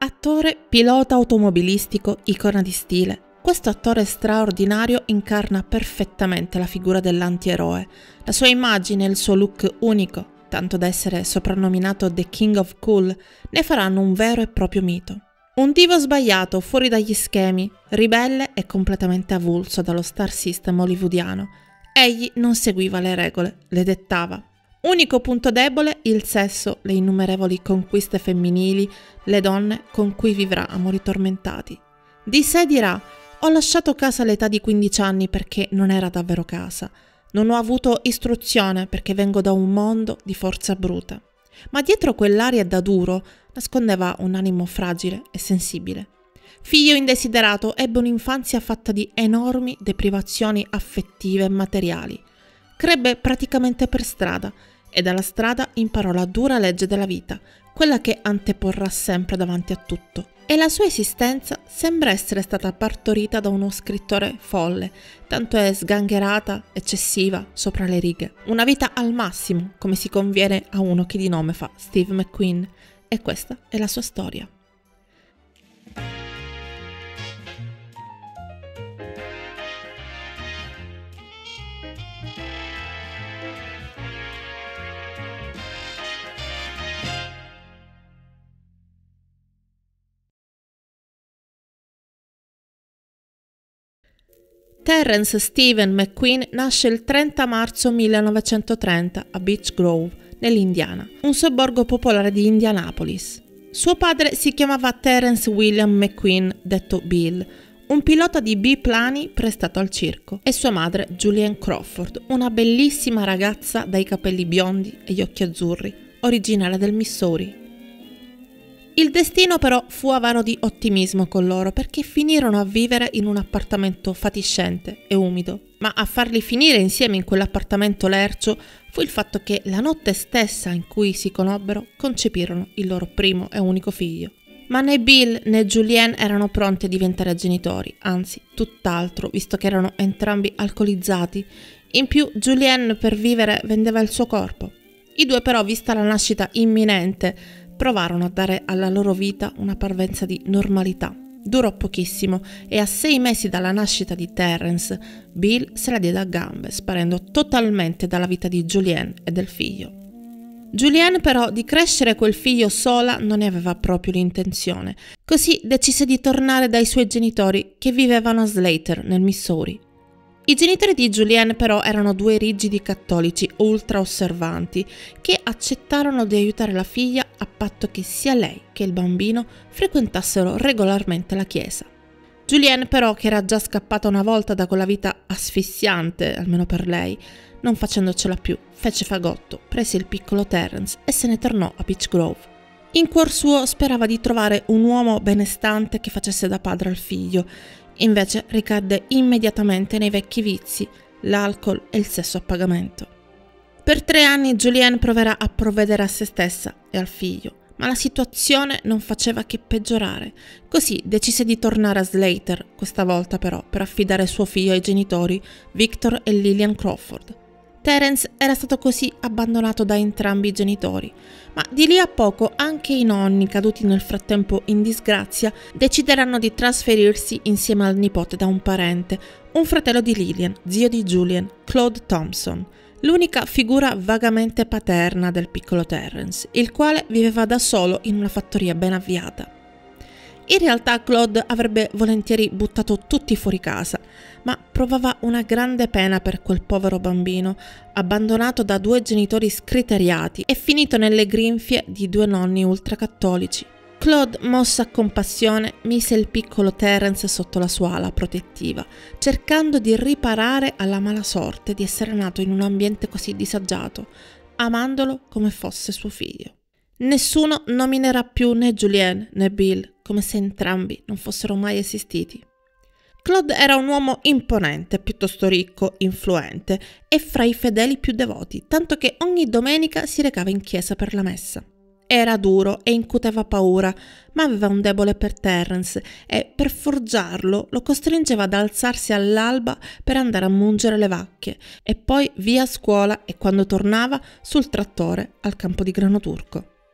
Attore, pilota automobilistico, icona di stile. Questo attore straordinario incarna perfettamente la figura dell'antieroe. La sua immagine e il suo look unico, tanto da essere soprannominato The King of Cool, ne faranno un vero e proprio mito. Un divo sbagliato, fuori dagli schemi, ribelle e completamente avulso dallo star system hollywoodiano. Egli non seguiva le regole, le dettava. Unico punto debole, il sesso, le innumerevoli conquiste femminili, le donne con cui vivrà amori tormentati. Di sé dirà: ho lasciato casa all'età di 15 anni perché non era davvero casa. Non ho avuto istruzione perché vengo da un mondo di forza bruta. Ma dietro quell'aria da duro nascondeva un animo fragile e sensibile. Figlio indesiderato, ebbe un'infanzia fatta di enormi deprivazioni affettive e materiali. Crebbe praticamente per strada e dalla strada imparò la dura legge della vita, quella che anteporrà sempre davanti a tutto. E la sua esistenza sembra essere stata partorita da uno scrittore folle, tanto è sgangherata, eccessiva, sopra le righe. Una vita al massimo, come si conviene a uno che di nome fa Steve McQueen, e questa è la sua storia. Terrence Steven McQueen nasce il 30 marzo 1930 a Beech Grove, nell'Indiana, un sobborgo popolare di Indianapolis. Suo padre si chiamava Terrence William McQueen, detto Bill, un pilota di biplani prestato al circo, e sua madre Julianne Crawford, una bellissima ragazza dai capelli biondi e gli occhi azzurri, originaria del Missouri. Il destino però fu avaro di ottimismo con loro perché finirono a vivere in un appartamento fatiscente e umido. Ma a farli finire insieme in quell'appartamento lercio fu il fatto che la notte stessa in cui si conobbero concepirono il loro primo e unico figlio. Ma né Bill né Julianne erano pronti a diventare genitori, anzi tutt'altro, visto che erano entrambi alcolizzati. In più Julianne per vivere vendeva il suo corpo. I due però, vista la nascita imminente, provarono a dare alla loro vita una parvenza di normalità. Durò pochissimo e a 6 mesi dalla nascita di Terrence, Bill se la diede a gambe, sparendo totalmente dalla vita di Julianne e del figlio. Julianne però di crescere quel figlio sola non ne aveva proprio l'intenzione, così decise di tornare dai suoi genitori che vivevano a Slater, nel Missouri. I genitori di Julianne però erano due rigidi cattolici ultra osservanti che accettarono di aiutare la figlia a patto che sia lei che il bambino frequentassero regolarmente la chiesa. Julianne però, che era già scappata una volta da quella vita asfissiante, almeno per lei, non facendocela più, fece fagotto, prese il piccolo Terrence e se ne tornò a Beech Grove. In cuor suo sperava di trovare un uomo benestante che facesse da padre al figlio. Invece ricadde immediatamente nei vecchi vizi, l'alcol e il sesso a pagamento. Per 3 anni Julianne proverà a provvedere a se stessa e al figlio, ma la situazione non faceva che peggiorare. Così decise di tornare a Slater, questa volta però per affidare suo figlio ai genitori, Victor e Lillian Crawford. Terence era stato così abbandonato da entrambi i genitori, ma di lì a poco anche i nonni, caduti nel frattempo in disgrazia, decideranno di trasferirsi insieme al nipote da un parente, un fratello di Lillian, zio di Julian, Claude Thompson, l'unica figura vagamente paterna del piccolo Terrence, il quale viveva da solo in una fattoria ben avviata. In realtà Claude avrebbe volentieri buttato tutti fuori casa, ma provava una grande pena per quel povero bambino, abbandonato da 2 genitori scriteriati e finito nelle grinfie di 2 nonni ultracattolici. Claude, mossa a compassione, mise il piccolo Terrence sotto la sua ala protettiva, cercando di riparare alla mala sorte di essere nato in un ambiente così disagiato, amandolo come fosse suo figlio. Nessuno nominerà più né Julianne né Bill, come se entrambi non fossero mai esistiti. Claude era un uomo imponente, piuttosto ricco, influente e fra i fedeli più devoti, tanto che ogni domenica si recava in chiesa per la messa. Era duro e incuteva paura, ma aveva un debole per Terrence e per forgiarlo lo costringeva ad alzarsi all'alba per andare a mungere le vacche e poi via a scuola e quando tornava sul trattore al campo di grano turco.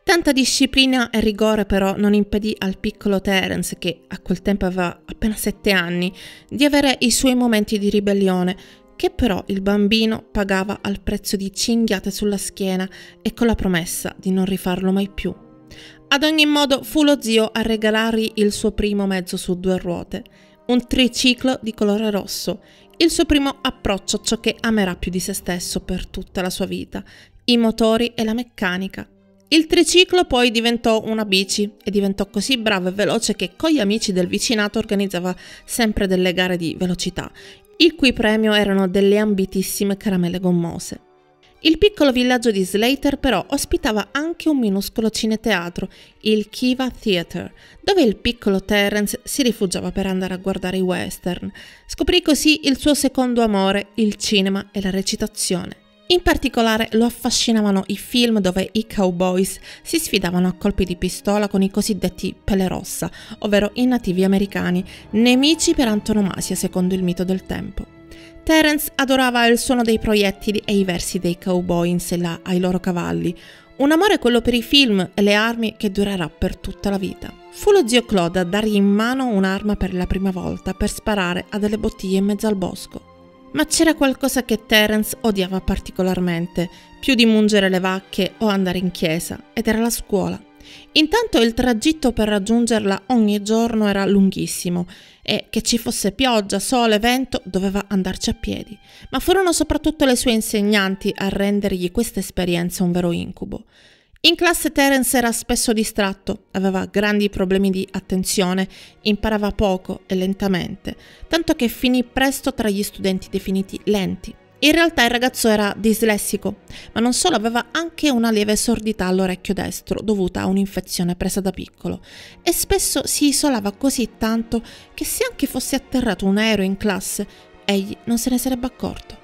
Tanta disciplina e rigore però non impedì al piccolo Terence, che a quel tempo aveva appena 7 anni, di avere i suoi momenti di ribellione, che però il bambino pagava al prezzo di cinghiate sulla schiena e con la promessa di non rifarlo mai più. Ad ogni modo fu lo zio a regalargli il suo primo mezzo su 2 ruote, un triciclo di colore rosso, il suo primo approccio a ciò che amerà più di se stesso per tutta la sua vita, i motori e la meccanica. Il triciclo poi diventò una bici e diventò così bravo e veloce che con gli amici del vicinato organizzava sempre delle gare di velocità, il cui premio erano delle ambitissime caramelle gommose. Il piccolo villaggio di Slater però ospitava anche un minuscolo cineteatro, il Kiva Theatre, dove il piccolo Terence si rifugiava per andare a guardare i western. Scoprì così il suo secondo amore, il cinema e la recitazione. In particolare lo affascinavano i film dove i cowboys si sfidavano a colpi di pistola con i cosiddetti pelle rossa, ovvero i nativi americani, nemici per antonomasia secondo il mito del tempo. Terence adorava il suono dei proiettili e i versi dei cowboy in sella ai loro cavalli, un amore quello per i film e le armi che durerà per tutta la vita. Fu lo zio Claude a dargli in mano un'arma per la prima volta per sparare a delle bottiglie in mezzo al bosco. Ma c'era qualcosa che Terence odiava particolarmente, più di mungere le vacche o andare in chiesa, ed era la scuola. Intanto il tragitto per raggiungerla ogni giorno era lunghissimo e che ci fosse pioggia, sole, vento, doveva andarci a piedi. Ma furono soprattutto le sue insegnanti a rendergli questa esperienza un vero incubo. In classe Terence era spesso distratto, aveva grandi problemi di attenzione, imparava poco e lentamente, tanto che finì presto tra gli studenti definiti lenti. In realtà il ragazzo era dislessico, ma non solo, aveva anche una lieve sordità all'orecchio destro dovuta a un'infezione presa da piccolo e spesso si isolava così tanto che se anche fosse atterrato un aereo in classe, egli non se ne sarebbe accorto.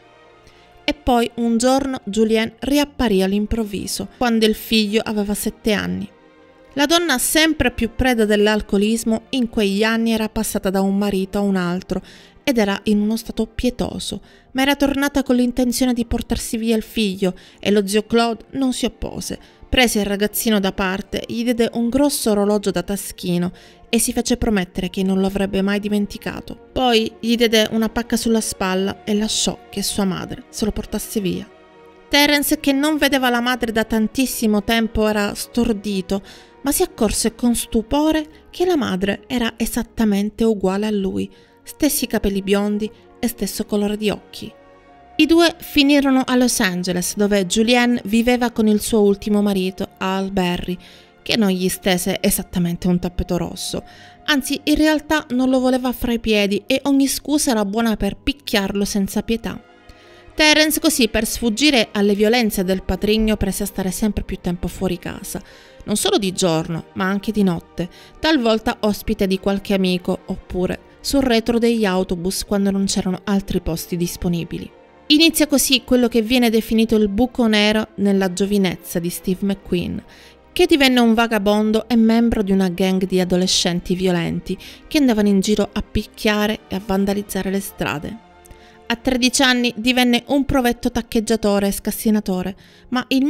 E poi un giorno Julien riapparì all'improvviso, quando il figlio aveva 7 anni. La donna, sempre più preda dell'alcolismo, in quegli anni era passata da un marito a un altro ed era in uno stato pietoso, ma era tornata con l'intenzione di portarsi via il figlio e lo zio Claude non si oppose. Prese il ragazzino da parte, gli diede un grosso orologio da taschino e si fece promettere che non lo avrebbe mai dimenticato. Poi gli diede una pacca sulla spalla e lasciò che sua madre se lo portasse via. Terence, che non vedeva la madre da tantissimo tempo, era stordito, ma si accorse con stupore che la madre era esattamente uguale a lui, stessi capelli biondi e stesso colore di occhi. I due finirono a Los Angeles, dove Julien viveva con il suo ultimo marito, Al Berry, che non gli stese esattamente un tappeto rosso, anzi in realtà non lo voleva fra i piedi e ogni scusa era buona per picchiarlo senza pietà. Terence così, per sfuggire alle violenze del patrigno, prese a stare sempre più tempo fuori casa, non solo di giorno ma anche di notte, talvolta ospite di qualche amico oppure sul retro degli autobus quando non c'erano altri posti disponibili. Inizia così quello che viene definito il buco nero nella giovinezza di Steve McQueen, che divenne un vagabondo e membro di una gang di adolescenti violenti che andavano in giro a picchiare e a vandalizzare le strade. A 13 anni divenne un provetto taccheggiatore e scassinatore, ma il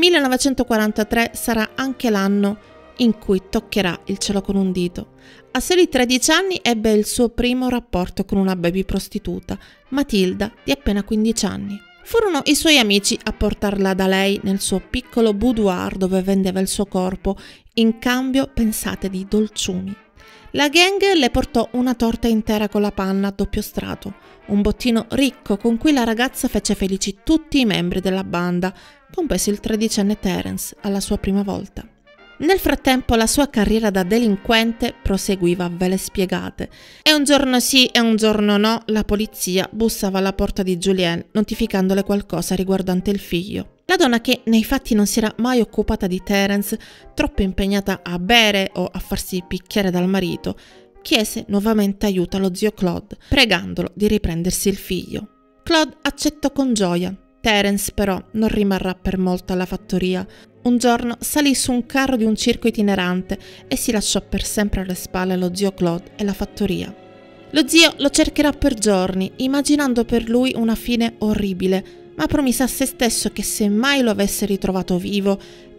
1943 sarà anche l'anno in cui toccherà il cielo con un dito. A soli 13 anni ebbe il suo primo rapporto con una baby prostituta, Matilda, di appena 15 anni. Furono i suoi amici a portarla da lei nel suo piccolo boudoir dove vendeva il suo corpo, in cambio, pensate, di dolciumi. La gang le portò una torta intera con la panna a doppio strato, un bottino ricco con cui la ragazza fece felici tutti i membri della banda, compreso il 13enne Terence, alla sua prima volta. Nel frattempo la sua carriera da delinquente proseguiva a vele spiegate e un giorno sì e un giorno no la polizia bussava alla porta di Julien notificandole qualcosa riguardante il figlio. La donna, che nei fatti non si era mai occupata di Terence, troppo impegnata a bere o a farsi picchiare dal marito, chiese nuovamente aiuto allo zio Claude, pregandolo di riprendersi il figlio. Claude accettò con gioia. Terence però non rimarrà per molto alla fattoria. Un giorno salì su un carro di un circo itinerante e si lasciò per sempre alle spalle lo zio Claude e la fattoria. Lo zio lo cercherà per giorni, immaginando per lui una fine orribile, ma promise a se stesso che se mai lo avesse ritrovato vivo,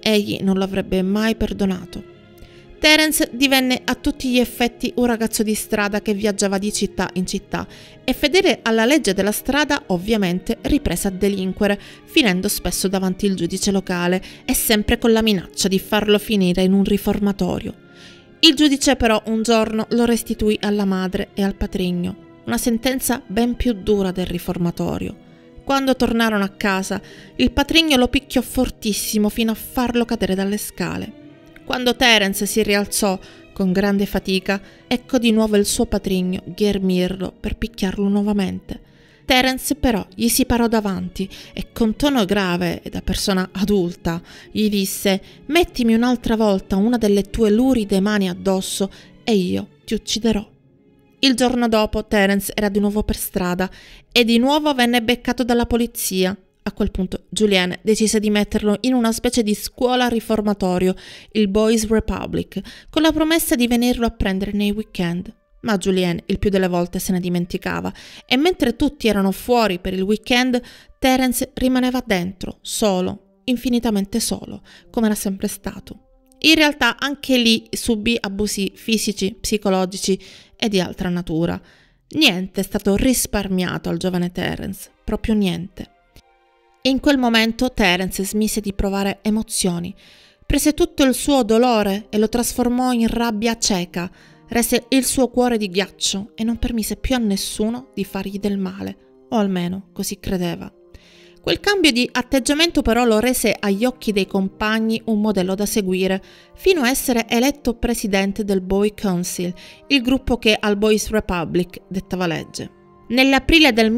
egli non l'avrebbe mai perdonato. Terence divenne a tutti gli effetti un ragazzo di strada che viaggiava di città in città e, fedele alla legge della strada, ovviamente riprese a delinquere, finendo spesso davanti il giudice locale e sempre con la minaccia di farlo finire in un riformatorio. Il giudice però un giorno lo restituì alla madre e al patrigno, una sentenza ben più dura del riformatorio. Quando tornarono a casa, il patrigno lo picchiò fortissimo fino a farlo cadere dalle scale. Quando Terence si rialzò con grande fatica, ecco di nuovo il suo patrigno ghermirlo per picchiarlo nuovamente. Terence però gli si parò davanti e con tono grave e da persona adulta gli disse: «Mettimi un'altra volta una delle tue luride mani addosso e io ti ucciderò». Il giorno dopo Terence era di nuovo per strada e di nuovo venne beccato dalla polizia. A quel punto Julienne decise di metterlo in una specie di scuola riformatorio, il Boys Republic, con la promessa di venirlo a prendere nei weekend. Ma Julienne il più delle volte se ne dimenticava e mentre tutti erano fuori per il weekend, Terence rimaneva dentro, solo, infinitamente solo, come era sempre stato. In realtà anche lì subì abusi fisici, psicologici e di altra natura. Niente è stato risparmiato al giovane Terence, proprio niente. In quel momento Terence smise di provare emozioni, prese tutto il suo dolore e lo trasformò in rabbia cieca, rese il suo cuore di ghiaccio e non permise più a nessuno di fargli del male, o almeno così credeva. Quel cambio di atteggiamento però lo rese agli occhi dei compagni un modello da seguire, fino a essere eletto presidente del Boy Council, il gruppo che al Boys Republic dettava legge. Nell'aprile del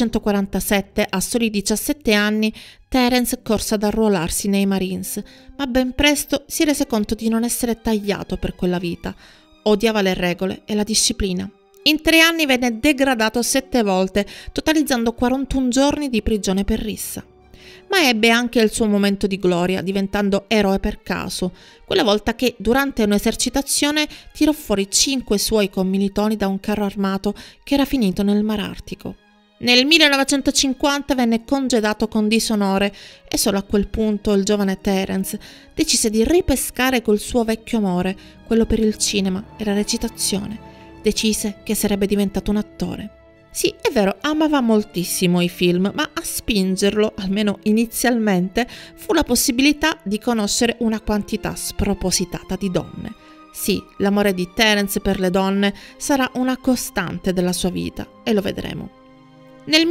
1947, a soli 17 anni, Terence corse ad arruolarsi nei Marines, ma ben presto si rese conto di non essere tagliato per quella vita. Odiava le regole e la disciplina. In 3 anni venne degradato 7 volte, totalizzando 41 giorni di prigione per rissa. Ma ebbe anche il suo momento di gloria, diventando eroe per caso, quella volta che, durante un'esercitazione, tirò fuori 5 suoi commilitoni da un carro armato che era finito nel Mar Artico. Nel 1950 venne congedato con disonore e solo a quel punto il giovane Terence decise di ripescare col suo vecchio amore, quello per il cinema e la recitazione. Decise che sarebbe diventato un attore. Sì, è vero, amava moltissimo i film, ma a spingerlo, almeno inizialmente, fu la possibilità di conoscere una quantità spropositata di donne. Sì, l'amore di Terence per le donne sarà una costante della sua vita, e lo vedremo. Nel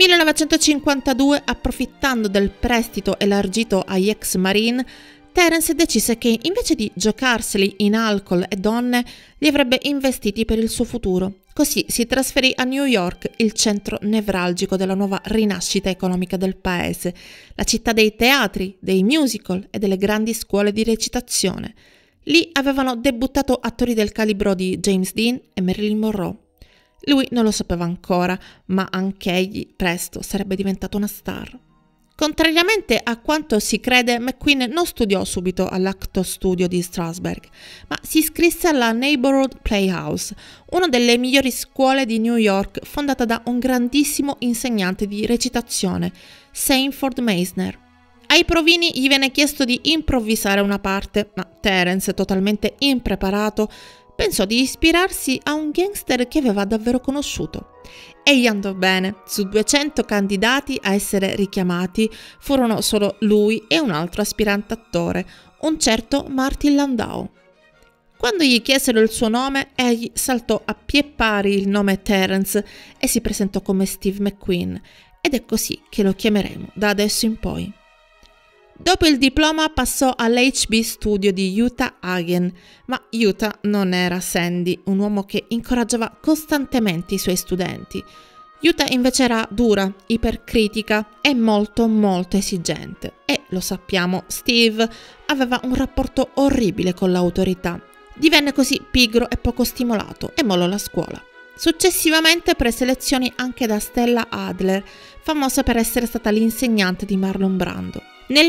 1952, approfittando del prestito elargito agli ex Marine, Terence decise che invece di giocarseli in alcol e donne, li avrebbe investiti per il suo futuro. Così si trasferì a New York, il centro nevralgico della nuova rinascita economica del paese, la città dei teatri, dei musical e delle grandi scuole di recitazione. Lì avevano debuttato attori del calibro di James Dean e Marilyn Monroe. Lui non lo sapeva ancora, ma anch'egli presto sarebbe diventato una star. Contrariamente a quanto si crede, McQueen non studiò subito all'Actor Studio di Strasberg, ma si iscrisse alla Neighborhood Playhouse, una delle migliori scuole di New York, fondata da un grandissimo insegnante di recitazione, Sanford Meisner. Ai provini gli venne chiesto di improvvisare una parte, ma Terence, totalmente impreparato, pensò di ispirarsi a un gangster che aveva davvero conosciuto. E gli andò bene. Su 200 candidati a essere richiamati furono solo lui e un altro aspirante attore, un certo Martin Landau. Quando gli chiesero il suo nome, egli saltò a pie pari il nome Terence e si presentò come Steve McQueen, ed è così che lo chiameremo da adesso in poi. Dopo il diploma passò all'HB Studio di Uta Hagen, ma Uta non era Sandy, un uomo che incoraggiava costantemente i suoi studenti. Uta invece era dura, ipercritica e molto esigente. E, lo sappiamo, Steve aveva un rapporto orribile con l'autorità. Divenne così pigro e poco stimolato e mollò la scuola. Successivamente prese lezioni anche da Stella Adler, famosa per essere stata l'insegnante di Marlon Brando. Nel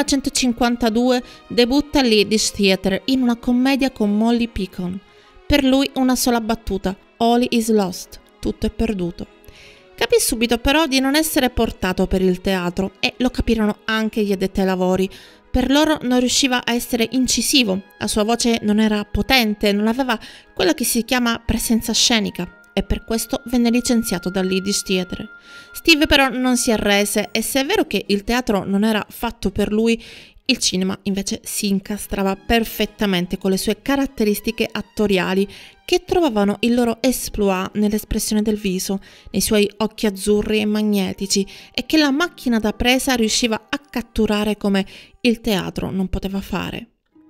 1952 debutta all'Yiddish Theatre in una commedia con Molly Picon. Per lui una sola battuta: All is lost, tutto è perduto. Capì subito però di non essere portato per il teatro e lo capirono anche gli addetti ai lavori. Per loro non riusciva a essere incisivo, la sua voce non era potente, non aveva quella che si chiama presenza scenica e per questo venne licenziato dal Yiddish Theatre. Steve però non si arrese e se è vero che il teatro non era fatto per lui, il cinema invece si incastrava perfettamente con le sue caratteristiche attoriali che trovavano il loro exploit nell'espressione del viso, nei suoi occhi azzurri e magnetici e che la macchina da presa riusciva a catturare come il teatro non poteva fare.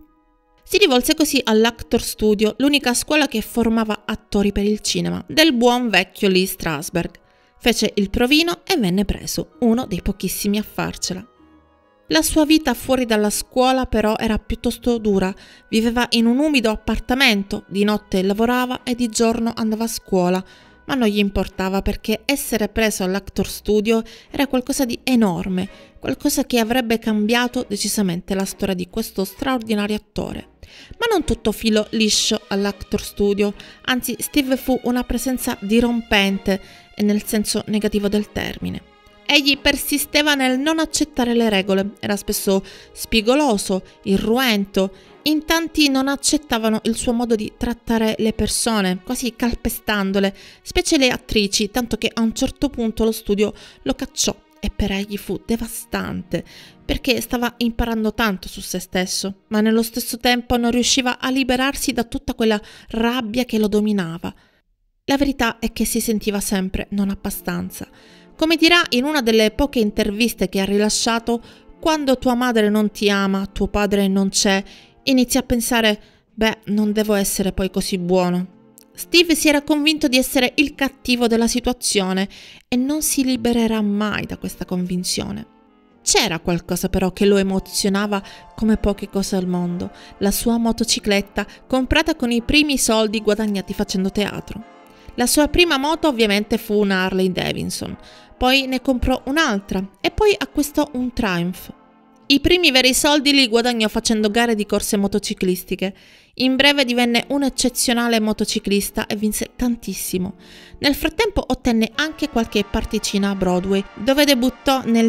Si rivolse così all'Actor Studio, l'unica scuola che formava attori per il cinema, del buon vecchio Lee Strasberg. Fece il provino e venne preso, uno dei pochissimi a farcela. La sua vita fuori dalla scuola però era piuttosto dura, viveva in un umido appartamento, di notte lavorava e di giorno andava a scuola, ma non gli importava perché essere preso all'Actor Studio era qualcosa di enorme, qualcosa che avrebbe cambiato decisamente la storia di questo straordinario attore. Ma non tutto filò liscio all'Actor Studio, anzi Steve fu una presenza dirompente e nel senso negativo del termine. Egli persisteva nel non accettare le regole, era spesso spigoloso, irruento, in tanti non accettavano il suo modo di trattare le persone, quasi calpestandole, specie le attrici, tanto che a un certo punto lo studio lo cacciò e per egli fu devastante, perché stava imparando tanto su se stesso, ma nello stesso tempo non riusciva a liberarsi da tutta quella rabbia che lo dominava. La verità è che si sentiva sempre non abbastanza. Come dirà in una delle poche interviste che ha rilasciato, quando tua madre non ti ama, tuo padre non c'è, inizi a pensare, non devo essere poi così buono. Steve si era convinto di essere il cattivo della situazione e non si libererà mai da questa convinzione. C'era qualcosa però che lo emozionava come poche cose al mondo, la sua motocicletta comprata con i primi soldi guadagnati facendo teatro. La sua prima moto ovviamente fu una Harley Davidson, poi ne comprò un'altra e poi acquistò un Triumph. I primi veri soldi li guadagnò facendo gare di corse motociclistiche. In breve divenne un eccezionale motociclista e vinse tantissimo. Nel frattempo ottenne anche qualche particina a Broadway, dove debuttò nel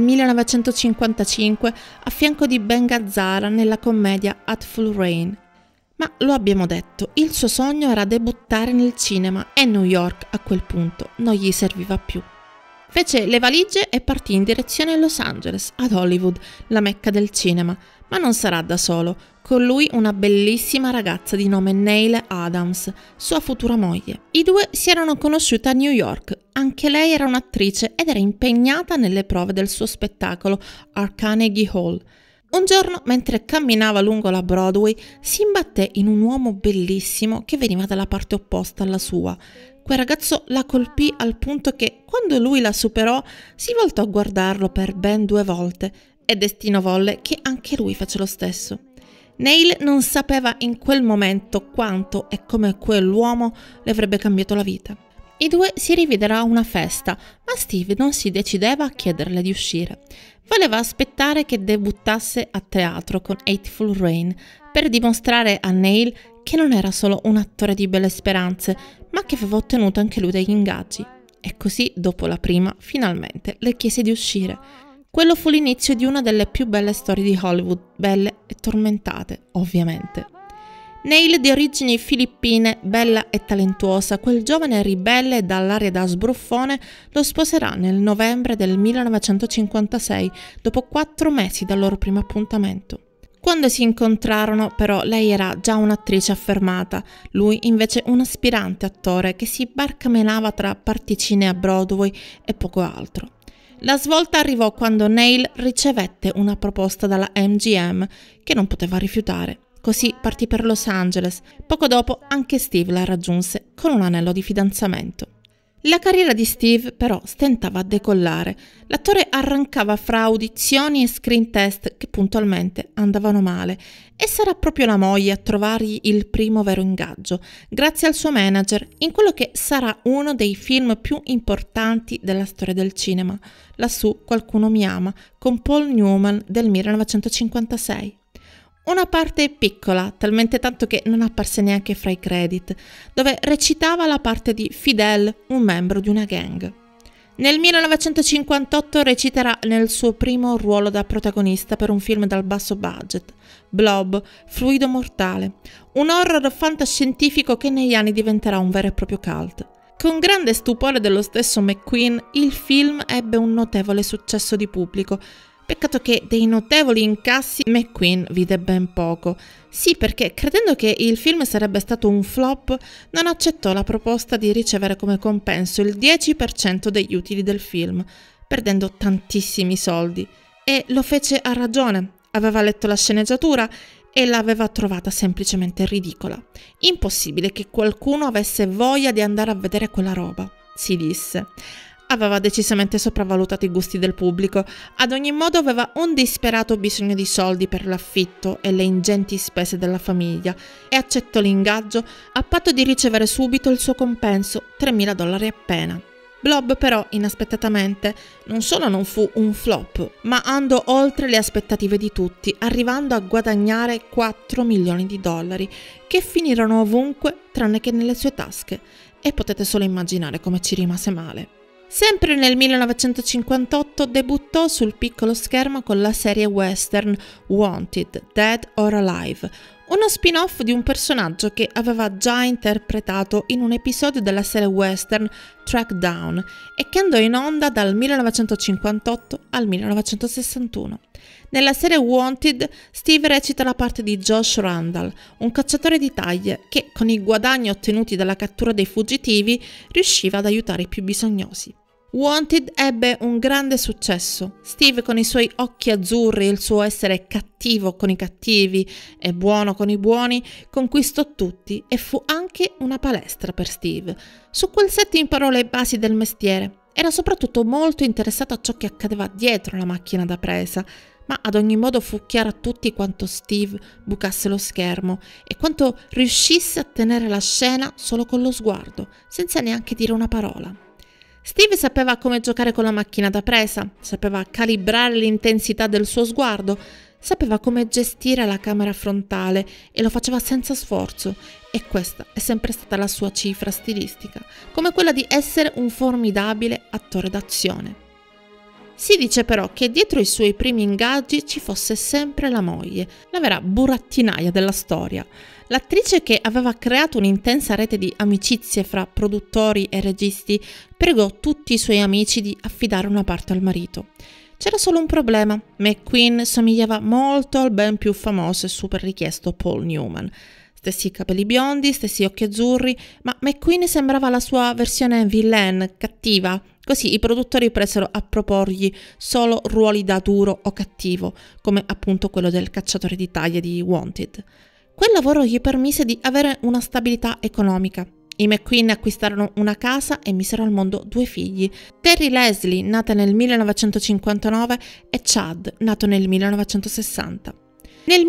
1955 a fianco di Ben Gazzara nella commedia Hateful Rain. Ma lo abbiamo detto, il suo sogno era debuttare nel cinema e New York a quel punto non gli serviva più. Fece le valigie e partì in direzione Los Angeles, ad Hollywood, la mecca del cinema, ma non sarà da solo, con lui una bellissima ragazza di nome Neil Adams, sua futura moglie. I due si erano conosciuti a New York, anche lei era un'attrice ed era impegnata nelle prove del suo spettacolo al Carnegie Hall. Un giorno, mentre camminava lungo la Broadway, si imbatté in un uomo bellissimo che veniva dalla parte opposta alla sua. Quel ragazzo la colpì al punto che, quando lui la superò, si voltò a guardarlo per ben 2 volte e destino volle che anche lui fece lo stesso. Neil non sapeva in quel momento quanto e come quell'uomo le avrebbe cambiato la vita. I due si rividero a una festa, ma Steve non si decideva a chiederle di uscire. Voleva aspettare che debuttasse a teatro con Hateful Rain per dimostrare a Neil che non era solo un attore di belle speranze, ma che aveva ottenuto anche lui degli ingaggi. E così, dopo la prima, finalmente le chiese di uscire. Quello fu l'inizio di una delle più belle storie di Hollywood, belle e tormentate, ovviamente. Neil, di origini filippine, bella e talentuosa, quel giovane ribelle dall'aria da sbruffone, lo sposerà nel novembre del 1956, dopo 4 mesi dal loro primo appuntamento. Quando si incontrarono, però, lei era già un'attrice affermata, lui invece un aspirante attore che si barcamenava tra particine a Broadway e poco altro. La svolta arrivò quando Neil ricevette una proposta dalla MGM che non poteva rifiutare. Così partì per Los Angeles. Poco dopo anche Steve la raggiunse con un anello di fidanzamento. La carriera di Steve però stentava a decollare. L'attore arrancava fra audizioni e screen test che puntualmente andavano male e sarà proprio la moglie a trovargli il primo vero ingaggio, grazie al suo manager, in quello che sarà uno dei film più importanti della storia del cinema, Lassù qualcuno mi ama, con Paul Newman del 1956. Una parte piccola, talmente tanto che non apparse neanche fra i credit, dove recitava la parte di Fidel, un membro di una gang. Nel 1958 reciterà nel suo primo ruolo da protagonista per un film dal basso budget, Blob, Fluido mortale, un horror fantascientifico che negli anni diventerà un vero e proprio cult. Con grande stupore dello stesso McQueen, il film ebbe un notevole successo di pubblico. Peccato che dei notevoli incassi McQueen vide ben poco. Sì, perché credendo che il film sarebbe stato un flop, non accettò la proposta di ricevere come compenso il 10% degli utili del film, perdendo tantissimi soldi. E lo fece a ragione. Aveva letto la sceneggiatura e l'aveva trovata semplicemente ridicola. Impossibile che qualcuno avesse voglia di andare a vedere quella roba, si disse. Aveva decisamente sopravvalutato i gusti del pubblico, ad ogni modo aveva un disperato bisogno di soldi per l'affitto e le ingenti spese della famiglia e accettò l'ingaggio a patto di ricevere subito il suo compenso, $3.000 appena. Blob però, inaspettatamente, non solo non fu un flop, ma andò oltre le aspettative di tutti, arrivando a guadagnare $4 milioni, che finirono ovunque tranne che nelle sue tasche, e potete solo immaginare come ci rimase male. Sempre nel 1958 debuttò sul piccolo schermo con la serie western Wanted, Dead or Alive, uno spin-off di un personaggio che aveva già interpretato in un episodio della serie western Trackdown e che andò in onda dal 1958 al 1961. Nella serie Wanted, Steve recita la parte di Josh Randall, un cacciatore di taglie che, con i guadagni ottenuti dalla cattura dei fuggitivi, riusciva ad aiutare i più bisognosi. Wanted ebbe un grande successo. Steve, con i suoi occhi azzurri e il suo essere cattivo con i cattivi e buono con i buoni, conquistò tutti e fu anche una palestra per Steve. Su quel set imparò le basi del mestiere. Era soprattutto molto interessato a ciò che accadeva dietro la macchina da presa, ma ad ogni modo fu chiaro a tutti quanto Steve bucasse lo schermo e quanto riuscisse a tenere la scena solo con lo sguardo, senza neanche dire una parola. Steve sapeva come giocare con la macchina da presa, sapeva calibrare l'intensità del suo sguardo, sapeva come gestire la camera frontale e lo faceva senza sforzo, e questa è sempre stata la sua cifra stilistica, come quella di essere un formidabile attore d'azione. Si dice però che dietro i suoi primi ingaggi ci fosse sempre la moglie, la vera burattinaia della storia. L'attrice, che aveva creato un'intensa rete di amicizie fra produttori e registi, pregò tutti i suoi amici di affidare una parte al marito. C'era solo un problema: McQueen somigliava molto al ben più famoso e super richiesto Paul Newman. Stessi capelli biondi, stessi occhi azzurri, ma McQueen sembrava la sua versione villain, cattiva. Così i produttori presero a proporgli solo ruoli da duro o cattivo, come appunto quello del cacciatore di taglie di Wanted. Quel lavoro gli permise di avere una stabilità economica. I McQueen acquistarono una casa e misero al mondo 2 figli, Terry Leslie, nata nel 1959, e Chad, nato nel 1960. Nel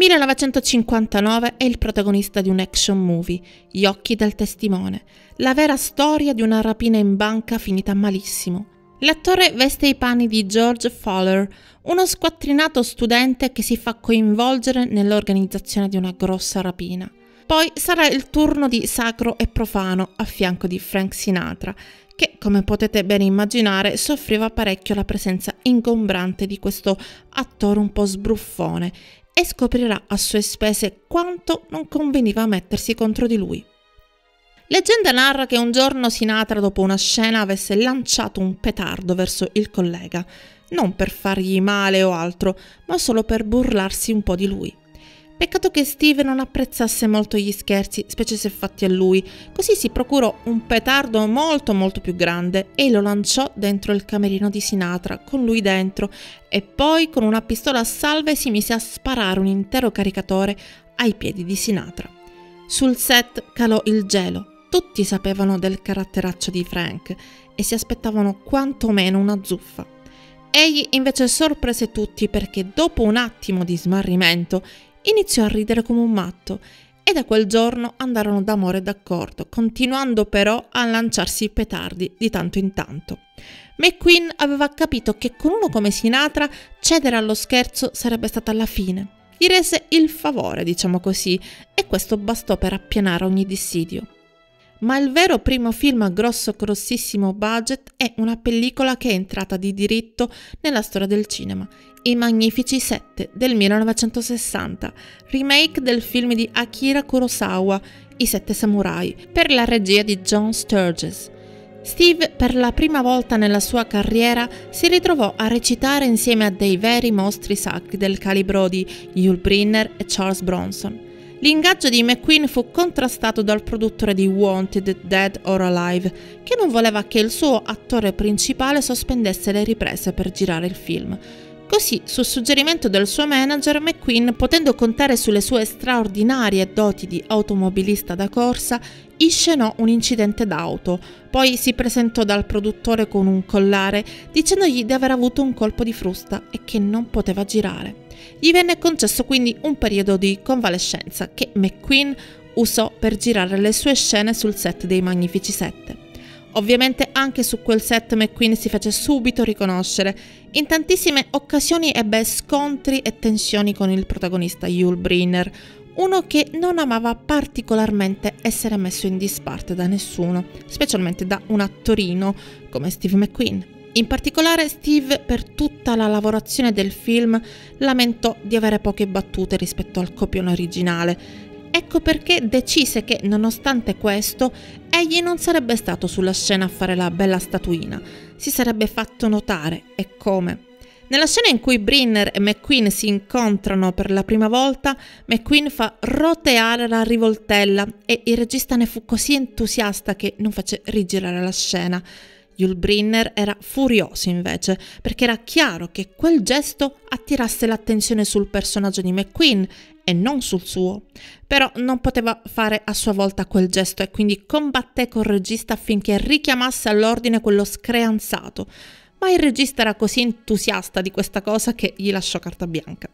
1959 è il protagonista di un action movie, Gli occhi del testimone, la vera storia di una rapina in banca finita malissimo. L'attore veste i panni di George Fowler, uno squattrinato studente che si fa coinvolgere nell'organizzazione di una grossa rapina. Poi sarà il turno di Sacro e Profano a fianco di Frank Sinatra, che, come potete ben immaginare, soffriva parecchio la presenza ingombrante di questo attore un po' sbruffone, e scoprirà a sue spese quanto non conveniva mettersi contro di lui. Leggenda narra che un giorno Sinatra, dopo una scena, avesse lanciato un petardo verso il collega, non per fargli male o altro, ma solo per burlarsi un po' di lui. Peccato che Steve non apprezzasse molto gli scherzi, specie se fatti a lui, così si procurò un petardo molto più grande e lo lanciò dentro il camerino di Sinatra, con lui dentro, e poi con una pistola a salve si mise a sparare un intero caricatore ai piedi di Sinatra. Sul set calò il gelo, tutti sapevano del caratteraccio di Frank e si aspettavano quantomeno una zuffa. Egli invece sorprese tutti perché dopo un attimo di smarrimento iniziò a ridere come un matto e da quel giorno andarono d'amore d'accordo, continuando però a lanciarsi petardi di tanto in tanto. McQueen aveva capito che con uno come Sinatra cedere allo scherzo sarebbe stata la fine. Gli rese il favore, diciamo così, e questo bastò per appianare ogni dissidio. ma il vero primo film a grossissimo budget è una pellicola che è entrata di diritto nella storia del cinema, I Magnifici 7 del 1960, remake del film di Akira Kurosawa, I Sette Samurai, per la regia di John Sturges. Steve, per la prima volta nella sua carriera, si ritrovò a recitare insieme a dei veri mostri sacri del calibro di Yul Brynner e Charles Bronson. L'ingaggio di McQueen fu contrastato dal produttore di Wanted, Dead or Alive, che non voleva che il suo attore principale sospendesse le riprese per girare il film. Così, su suggerimento del suo manager, McQueen, potendo contare sulle sue straordinarie doti di automobilista da corsa, inscenò un incidente d'auto, poi si presentò dal produttore con un collare dicendogli di aver avuto un colpo di frusta e che non poteva girare. Gli venne concesso quindi un periodo di convalescenza che McQueen usò per girare le sue scene sul set dei Magnifici 7. Ovviamente anche su quel set McQueen si fece subito riconoscere. In tantissime occasioni ebbe scontri e tensioni con il protagonista Yul Brynner, uno che non amava particolarmente essere messo in disparte da nessuno, specialmente da un attorino come Steve McQueen. In particolare Steve, per tutta la lavorazione del film, lamentò di avere poche battute rispetto al copione originale. Ecco perché decise che, nonostante questo, egli non sarebbe stato sulla scena a fare la bella statuina, si sarebbe fatto notare, e come. Nella scena in cui Brynner e McQueen si incontrano per la prima volta, McQueen fa roteare la rivoltella e il regista ne fu così entusiasta che non fece rigirare la scena. Yul Brynner era furioso invece, perché era chiaro che quel gesto attirasse l'attenzione sul personaggio di McQueen e non sul suo. Però non poteva fare a sua volta quel gesto e quindi combatté col regista affinché richiamasse all'ordine quello screanzato. Ma il regista era così entusiasta di questa cosa che gli lasciò carta bianca.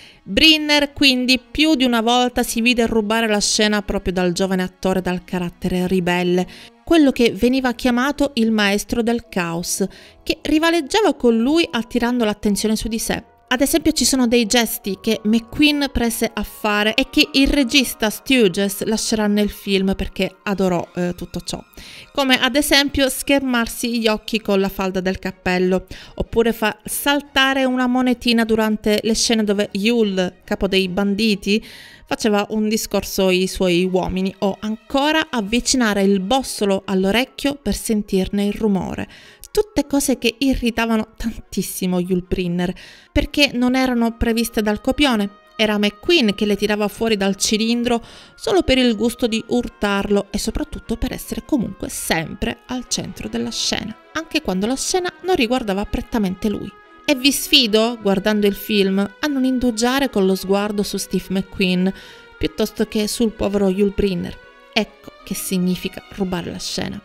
Brynner quindi più di una volta si vide rubare la scena proprio dal giovane attore dal carattere ribelle, quello che veniva chiamato il maestro del caos, che rivaleggiava con lui attirando l'attenzione su di sé. Ad esempio ci sono dei gesti che McQueen prese a fare e che il regista Sturges lascerà nel film perché adorò tutto ciò, come ad esempio schermarsi gli occhi con la falda del cappello, oppure far saltare una monetina durante le scene dove Yul, capo dei banditi, faceva un discorso ai suoi uomini, o ancora avvicinare il bossolo all'orecchio per sentirne il rumore. Tutte cose che irritavano tantissimo Yul Brynner, perché non erano previste dal copione. Era McQueen che le tirava fuori dal cilindro solo per il gusto di urtarlo e soprattutto per essere comunque sempre al centro della scena, anche quando la scena non riguardava prettamente lui. E vi sfido, guardando il film, a non indugiare con lo sguardo su Steve McQueen piuttosto che sul povero Yul Brynner. Ecco che significa rubare la scena.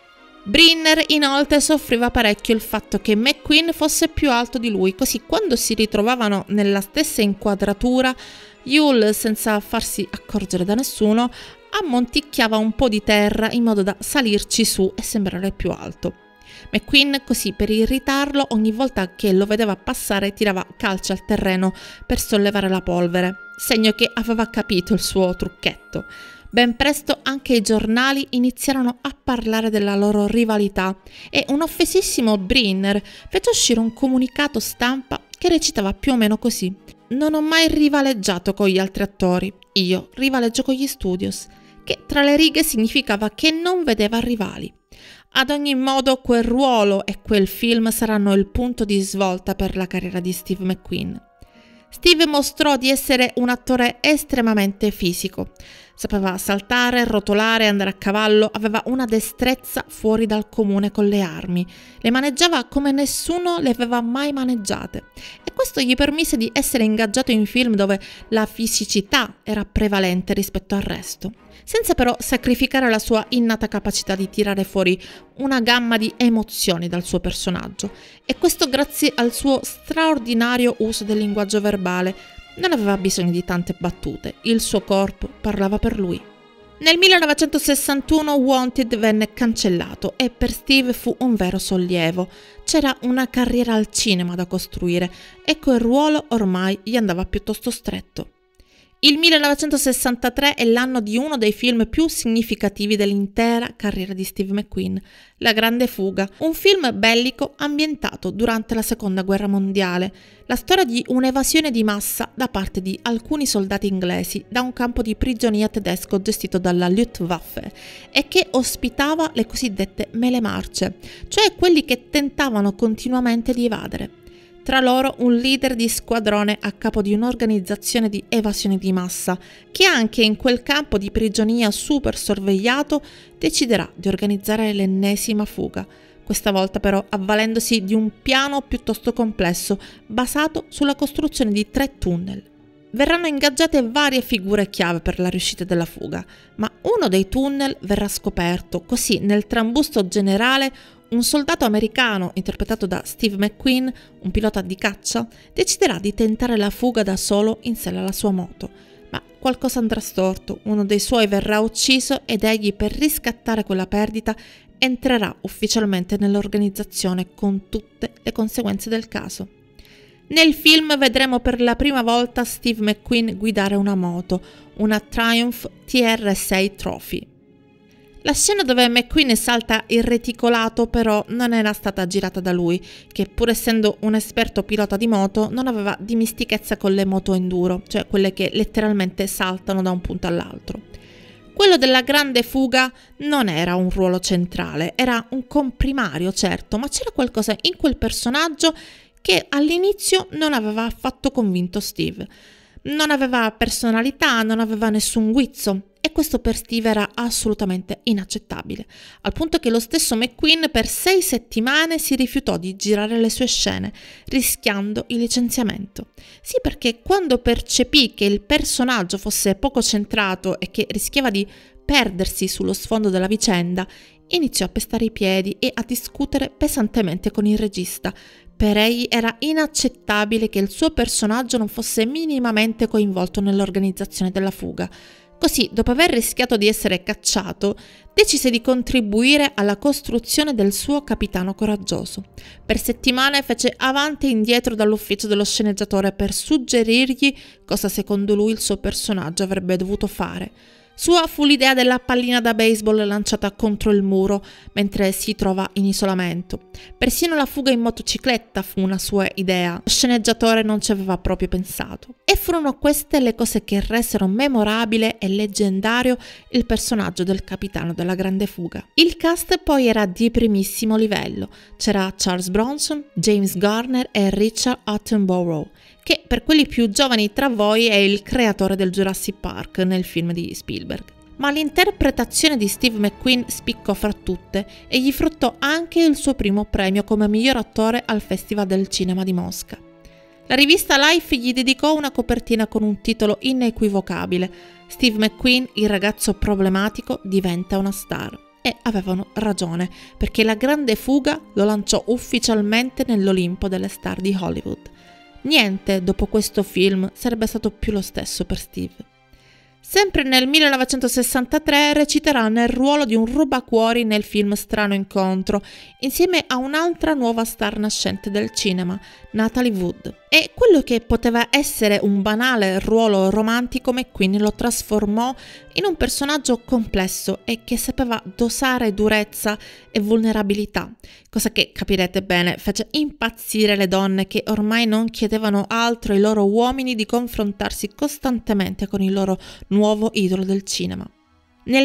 Brynner inoltre soffriva parecchio il fatto che McQueen fosse più alto di lui, così quando si ritrovavano nella stessa inquadratura, Yul, senza farsi accorgere da nessuno, ammonticchiava un po' di terra in modo da salirci su e sembrare più alto. McQueen, così per irritarlo, ogni volta che lo vedeva passare tirava calci al terreno per sollevare la polvere, segno che aveva capito il suo trucchetto. Ben presto anche i giornali iniziarono a parlare della loro rivalità e un offesissimo Brynner fece uscire un comunicato stampa che recitava più o meno così: "Non ho mai rivaleggiato con gli altri attori, io rivaleggio con gli studios", che tra le righe significava che non vedeva rivali. Ad ogni modo quel ruolo e quel film saranno il punto di svolta per la carriera di Steve McQueen. Steve mostrò di essere un attore estremamente fisico. Sapeva saltare, rotolare, andare a cavallo, aveva una destrezza fuori dal comune con le armi. Le maneggiava come nessuno le aveva mai maneggiate. E questo gli permise di essere ingaggiato in film dove la fisicità era prevalente rispetto al resto, senza però sacrificare la sua innata capacità di tirare fuori una gamma di emozioni dal suo personaggio. E questo grazie al suo straordinario uso del linguaggio verbale. Non aveva bisogno di tante battute, il suo corpo parlava per lui. Nel 1961 Wanted venne cancellato e per Steve fu un vero sollievo. C'era una carriera al cinema da costruire e quel ruolo ormai gli andava piuttosto stretto. Il 1963 è l'anno di uno dei film più significativi dell'intera carriera di Steve McQueen, La Grande Fuga, un film bellico ambientato durante la Seconda Guerra Mondiale, la storia di un'evasione di massa da parte di alcuni soldati inglesi da un campo di prigionia tedesco gestito dalla Luftwaffe e che ospitava le cosiddette mele marce, cioè quelli che tentavano continuamente di evadere. Tra loro un leader di squadrone a capo di un'organizzazione di evasione di massa che anche in quel campo di prigionia super sorvegliato deciderà di organizzare l'ennesima fuga, questa volta però avvalendosi di un piano piuttosto complesso basato sulla costruzione di 3 tunnel. Verranno ingaggiate varie figure chiave per la riuscita della fuga, ma uno dei tunnel verrà scoperto, così nel trambusto generale un soldato americano, interpretato da Steve McQueen, un pilota di caccia, deciderà di tentare la fuga da solo in sella alla sua moto. Ma qualcosa andrà storto, uno dei suoi verrà ucciso ed egli, per riscattare quella perdita, entrerà ufficialmente nell'organizzazione con tutte le conseguenze del caso. Nel film vedremo per la prima volta Steve McQueen guidare una moto, una Triumph TR6 Trophy. La scena dove McQueen salta il reticolato però non era stata girata da lui, che pur essendo un esperto pilota di moto non aveva dimestichezza con le moto enduro, cioè quelle che letteralmente saltano da un punto all'altro. Quello della grande fuga non era un ruolo centrale, era un comprimario certo, ma c'era qualcosa in quel personaggio che all'inizio non aveva affatto convinto Steve. Non aveva personalità, non aveva nessun guizzo. E questo per Steve era assolutamente inaccettabile, al punto che lo stesso McQueen per 6 settimane si rifiutò di girare le sue scene, rischiando il licenziamento. Sì, perché quando percepì che il personaggio fosse poco centrato e che rischiava di perdersi sullo sfondo della vicenda, iniziò a pestare i piedi e a discutere pesantemente con il regista. Per egli era inaccettabile che il suo personaggio non fosse minimamente coinvolto nell'organizzazione della fuga. Così, dopo aver rischiato di essere cacciato, decise di contribuire alla costruzione del suo capitano coraggioso. Per settimane fece avanti e indietro dall'ufficio dello sceneggiatore per suggerirgli cosa secondo lui il suo personaggio avrebbe dovuto fare. Sua fu l'idea della pallina da baseball lanciata contro il muro mentre si trova in isolamento. Persino la fuga in motocicletta fu una sua idea. Lo sceneggiatore non ci aveva proprio pensato. E furono queste le cose che resero memorabile e leggendario il personaggio del capitano della Grande Fuga. Il cast poi era di primissimo livello. C'era Charles Bronson, James Garner e Richard Attenborough, che per quelli più giovani tra voi è il creatore del Jurassic Park nel film di Spielberg. Ma l'interpretazione di Steve McQueen spiccò fra tutte e gli fruttò anche il suo primo premio come miglior attore al Festival del Cinema di Mosca. La rivista Life gli dedicò una copertina con un titolo inequivocabile: Steve McQueen, il ragazzo problematico, diventa una star. E avevano ragione, perché La Grande Fuga lo lanciò ufficialmente nell'Olimpo delle star di Hollywood. Niente dopo questo film sarebbe stato più lo stesso per Steve. Sempre nel 1963 reciterà nel ruolo di un rubacuori nel film Strano Incontro, insieme a un'altra nuova star nascente del cinema, Natalie Wood. E quello che poteva essere un banale ruolo romantico, McQueen lo trasformò in un personaggio complesso e che sapeva dosare durezza e vulnerabilità, cosa che, capirete bene, fece impazzire le donne che ormai non chiedevano altro ai loro uomini di confrontarsi costantemente con il loro nuovo idolo del cinema. Nel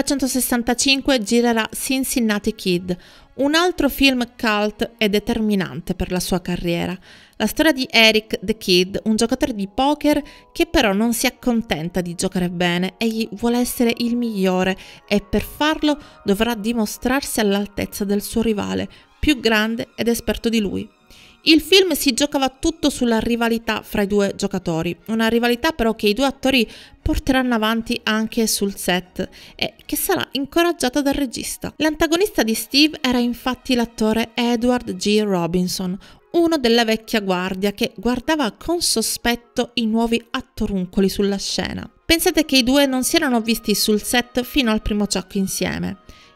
1965 girerà Cincinnati Kid, un altro film cult e determinante per la sua carriera. La storia di Eric the Kid, un giocatore di poker che però non si accontenta di giocare bene, egli vuole essere il migliore e per farlo dovrà dimostrarsi all'altezza del suo rivale, più grande ed esperto di lui. Il film si giocava tutto sulla rivalità fra i due giocatori, una rivalità però che i due attori porteranno avanti anche sul set e che sarà incoraggiata dal regista. L'antagonista di Steve era infatti l'attore Edward G. Robinson, uno della vecchia guardia che guardava con sospetto i nuovi attoruncoli sulla scena. Pensate che i due non si erano visti sul set fino al primo gioco insieme.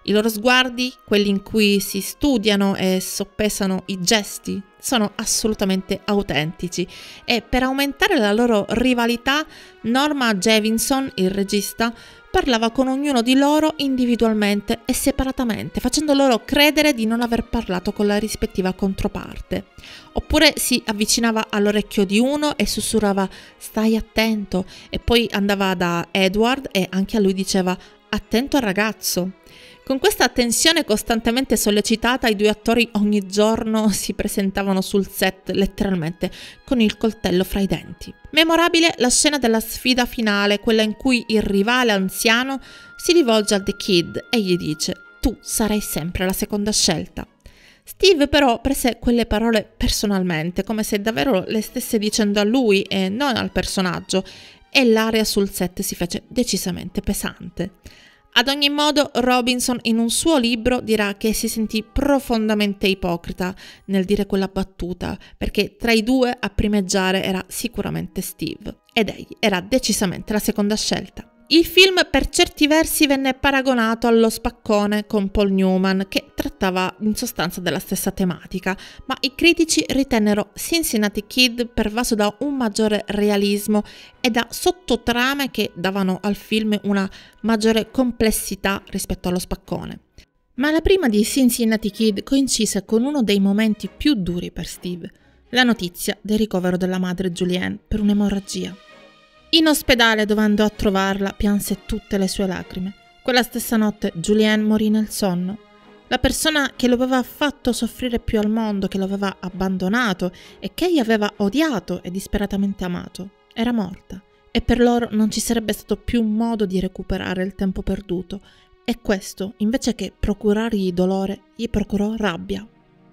I loro sguardi, quelli in cui si studiano e soppesano i gesti, sono assolutamente autentici e per aumentare la loro rivalità, Norma Jewison, il regista, parlava con ognuno di loro individualmente e separatamente, facendo loro credere di non aver parlato con la rispettiva controparte. Oppure si avvicinava all'orecchio di uno e sussurrava «stai attento» e poi andava da Edward e anche a lui diceva «attento al ragazzo». Con questa tensione costantemente sollecitata, i due attori ogni giorno si presentavano sul set letteralmente con il coltello fra i denti. Memorabile la scena della sfida finale, quella in cui il rivale anziano si rivolge a The Kid e gli dice «Tu sarai sempre la seconda scelta». Steve però prese quelle parole personalmente, come se davvero le stesse dicendo a lui e non al personaggio, e l'aria sul set si fece decisamente pesante. Ad ogni modo, Robinson in un suo libro dirà che si sentì profondamente ipocrita nel dire quella battuta, perché tra i due a primeggiare era sicuramente Steve, ed egli era decisamente la seconda scelta. Il film per certi versi venne paragonato allo Spaccone con Paul Newman, che trattava in sostanza della stessa tematica, ma i critici ritennero Cincinnati Kid pervaso da un maggiore realismo e da sottotrame che davano al film una maggiore complessità rispetto allo Spaccone. Ma la prima di Cincinnati Kid coincise con uno dei momenti più duri per Steve, la notizia del ricovero della madre Julianne per un'emorragia. In ospedale, dove andò a trovarla, pianse tutte le sue lacrime. Quella stessa notte Julianne morì nel sonno. La persona che lo aveva fatto soffrire più al mondo, che lo aveva abbandonato e che egli aveva odiato e disperatamente amato, era morta. E per loro non ci sarebbe stato più modo di recuperare il tempo perduto. E questo, invece che procurargli dolore, gli procurò rabbia.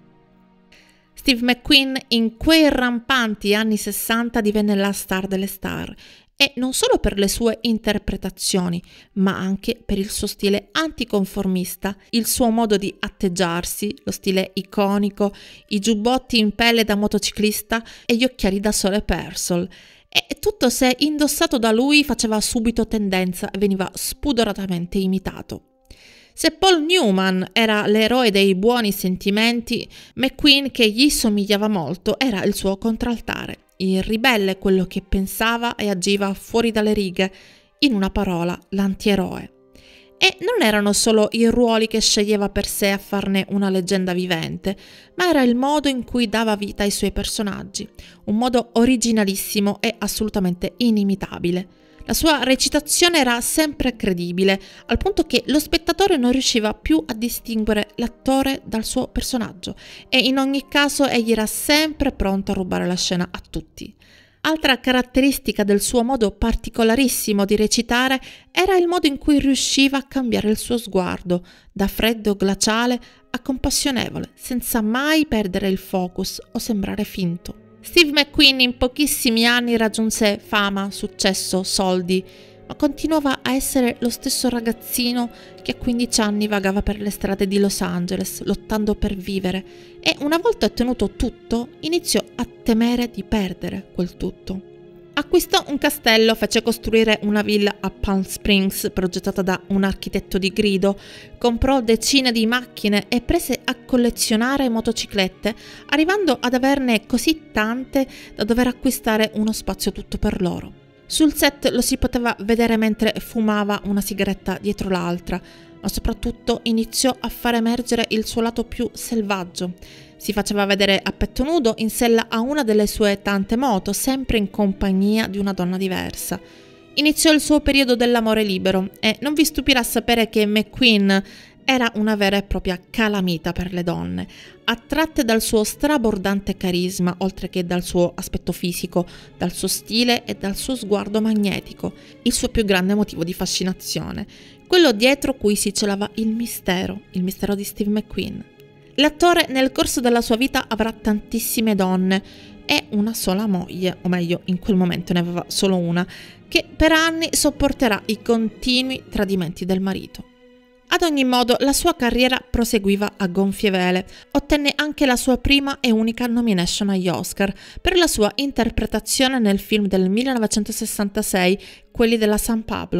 Steve McQueen in quei rampanti anni 60 divenne la star delle star, e non solo per le sue interpretazioni, ma anche per il suo stile anticonformista, il suo modo di atteggiarsi, lo stile iconico, i giubbotti in pelle da motociclista e gli occhiali da sole Persol. E tutto, se indossato da lui, faceva subito tendenza e veniva spudoratamente imitato. Se Paul Newman era l'eroe dei buoni sentimenti, McQueen, che gli somigliava molto, era il suo contraltare, il ribelle, quello che pensava e agiva fuori dalle righe, in una parola, l'antieroe. E non erano solo i ruoli che sceglieva per sé a farne una leggenda vivente, ma era il modo in cui dava vita ai suoi personaggi, un modo originalissimo e assolutamente inimitabile. La sua recitazione era sempre credibile, al punto che lo spettatore non riusciva più a distinguere l'attore dal suo personaggio, e in ogni caso egli era sempre pronto a rubare la scena a tutti. Altra caratteristica del suo modo particolarissimo di recitare era il modo in cui riusciva a cambiare il suo sguardo, da freddo glaciale a compassionevole, senza mai perdere il focus o sembrare finto. Steve McQueen in pochissimi anni raggiunse fama, successo, soldi, ma continuava a essere lo stesso ragazzino che a 15 anni vagava per le strade di Los Angeles, lottando per vivere, e una volta ottenuto tutto, iniziò a temere di perdere quel tutto. Acquistò un castello, fece costruire una villa a Palm Springs progettata da un architetto di grido, comprò decine di macchine e prese a collezionare motociclette, arrivando ad averne così tante da dover acquistare uno spazio tutto per loro. Sul set lo si poteva vedere mentre fumava una sigaretta dietro l'altra, ma soprattutto iniziò a far emergere il suo lato più selvaggio. Si faceva vedere a petto nudo in sella a una delle sue tante moto, sempre in compagnia di una donna diversa. Iniziò il suo periodo dell'amore libero e non vi stupirà sapere che McQueen era una vera e propria calamita per le donne, attratte dal suo strabordante carisma, oltre che dal suo aspetto fisico, dal suo stile e dal suo sguardo magnetico, il suo più grande motivo di fascinazione, quello dietro cui si celava il mistero di Steve McQueen. L'attore nel corso della sua vita avrà tantissime donne e una sola moglie, o meglio, in quel momento ne aveva solo una, che per anni sopporterà i continui tradimenti del marito. Ad ogni modo, la sua carriera proseguiva a gonfie vele. Ottenne anche la sua prima e unica nomination agli Oscar per la sua interpretazione nel film del 1966, Quelli della San Pablo.